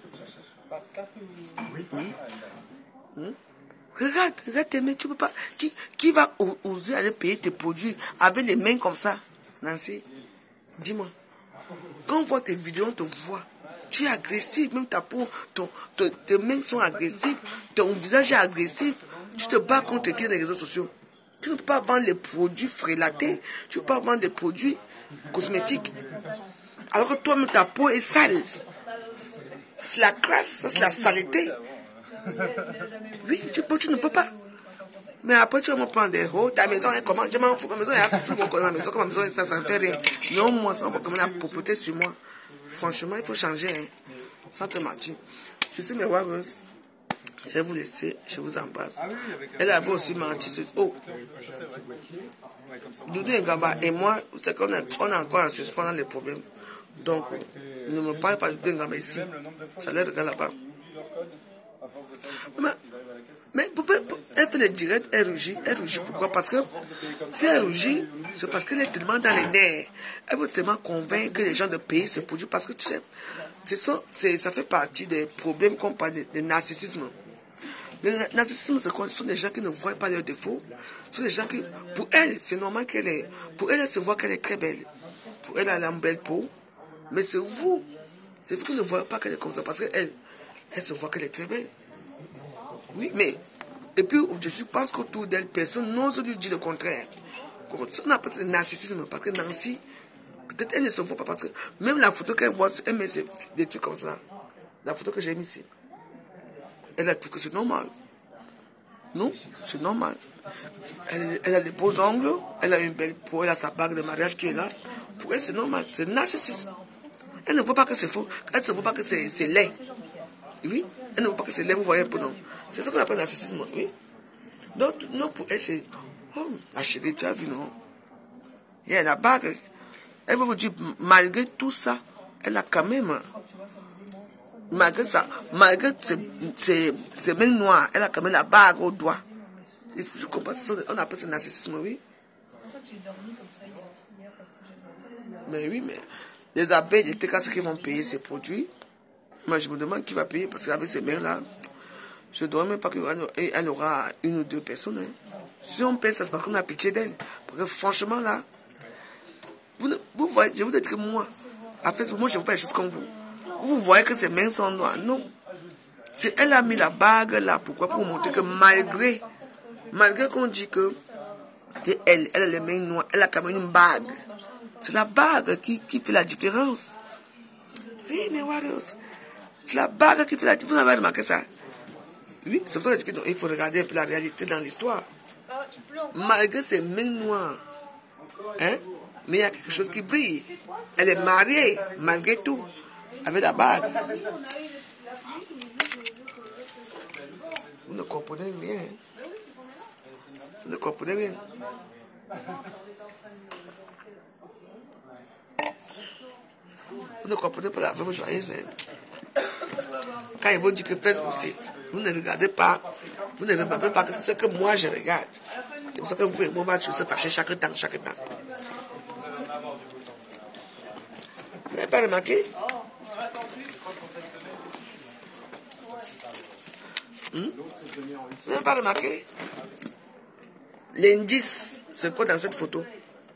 S1: Regarde tes mains, tu peux pas. Qui va oser aller payer tes produits avec les mains comme ça? Nancy, dis-moi. Quand on voit tes vidéos, on te voit. Tu es agressif, même ta peau, tes mains sont agressives, ton visage est agressif. Tu te bats contre qui les réseaux sociaux? Tu ne peux pas vendre les produits frélatés, tu ne peux pas vendre des produits cosmétiques. Alors que toi-même, ta peau est sale. C'est la crasse, c'est la saleté. Oui, tu ne peux pas. Mais après, tu vas me prendre des hauts. Ta maison est comment? Je m'en fous. Ma maison est ma maison. Comme ma maison, ça ne fait rien. Non, moi, ça va comme la propreté sur moi. Franchement, il faut changer. Hein. Sans te mentir. Je suis mes warriors. Je vais vous laisser. Je vous embrasse. Elle avait aussi menti. Oh. Doudou et Gamba et moi, c'est qu'on est encore en suspens dans les problèmes. Donc, ne me parle pas de Doudou et Gamba ici. Ça l'air de là-bas. Mais elle fait les directs, elle rougit. Pourquoi? Parce que si elle rougit, c'est parce qu'elle est tellement dans les nerfs. Elle veut tellement convaincre les gens de payer ce produit. Parce que tu sais, ça fait partie des problèmes qu'on parle de narcissisme. Le narcissisme, c'est quoi? Ce sont des gens qui ne voient pas leurs défauts. Ce sont des gens qui, pour elle, c'est normal qu'elle est. Pour elle, elle se voit qu'elle est très belle. Pour elle, elle a une belle peau. Mais c'est vous qui ne voyez pas qu'elle est comme ça. Parce qu'elle se voit qu'elle est très belle. Oui, mais, et puis, je pense qu'autour d'elle, personne n'ose lui dire le contraire. On appelle ça le narcissisme, parce que Nancy, peut-être elle ne se voit pas, parce que même la photo qu'elle voit, elle met des trucs comme ça. La photo que j'ai mise ici, elle a dit que c'est normal. Non, c'est normal. Elle a des beaux ongles, elle a une belle peau, elle a sa bague de mariage qui est là. Pour elle, c'est normal, c'est narcissisme. Elle ne voit pas que c'est faux, elle ne voit pas que c'est laid. Oui, elle ne voit pas que c'est laid, vous voyez un peu, non. C'est ce qu'on appelle narcissisme, oui. Donc, non, pour elle, c'est... Oh, la chérie, tu as vu, non? Il y a la bague. Elle va vous dire, malgré tout ça, elle a quand même... Malgré ça, malgré ses mains noires, elle a quand même la bague au doigt. Je comprends, on appelle ça narcissisme, oui. Mais oui, mais les abeilles, les TKC qui vont payer ces produits, moi je me demande qui va payer, parce qu'avec ces mains-là, je ne dirais même pas qu'elle aura une ou deux personnes. Hein. Si on paye, ça se passe qu'on a pitié d'elle. Parce que franchement, là, vous voyez, je vous dis que moi, en fait, moi, je ne fais pas les choses comme vous. Vous voyez que ses mains sont noires. Non. Elle a mis la bague là. Pourquoi? Pour montrer que malgré qu'on dit que elle a les mains noires, elle a quand même une bague. C'est la bague qui fait la différence. Oui, mais Warriors, c'est la bague qui fait la différence. Vous avez remarqué ça? Oui, c'est pour ça qu'il faut regarder un peu la réalité dans l'histoire. Malgré ses mains noires, hein, mais il y a quelque chose qui brille. Elle est mariée, malgré tout, avec la bague. Vous ne comprenez rien. Vous ne comprenez rien. Vous ne comprenez pas la vraie joyeuse. Quand ils vont dire que Facebook, vous ne regardez pas, vous ne regardez pas que c'est ce que moi je regarde. C'est pour ça que vous pouvez se fâcher chaque temps. Vous n'avez pas remarqué? Vous n'avez pas remarqué? L'indice, c'est quoi dans cette photo?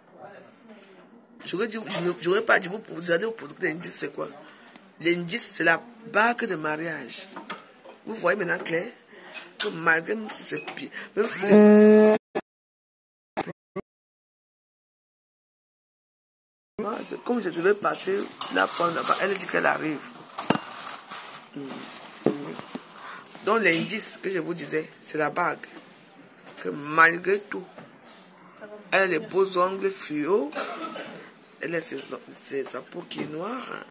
S1: J'aurais pas dit, vous allez vous poser l'indice, c'est quoi? L'indice, c'est la bague de mariage. Vous voyez maintenant clair que malgré même si c'est pire, même si c'est... C'est comme je devais passer la prendre là-bas. Elle dit qu'elle arrive. Donc l'indice que je vous disais, c'est la bague. Que malgré tout, elle a les beaux ongles fluo. Elle a sa peau qui est noire.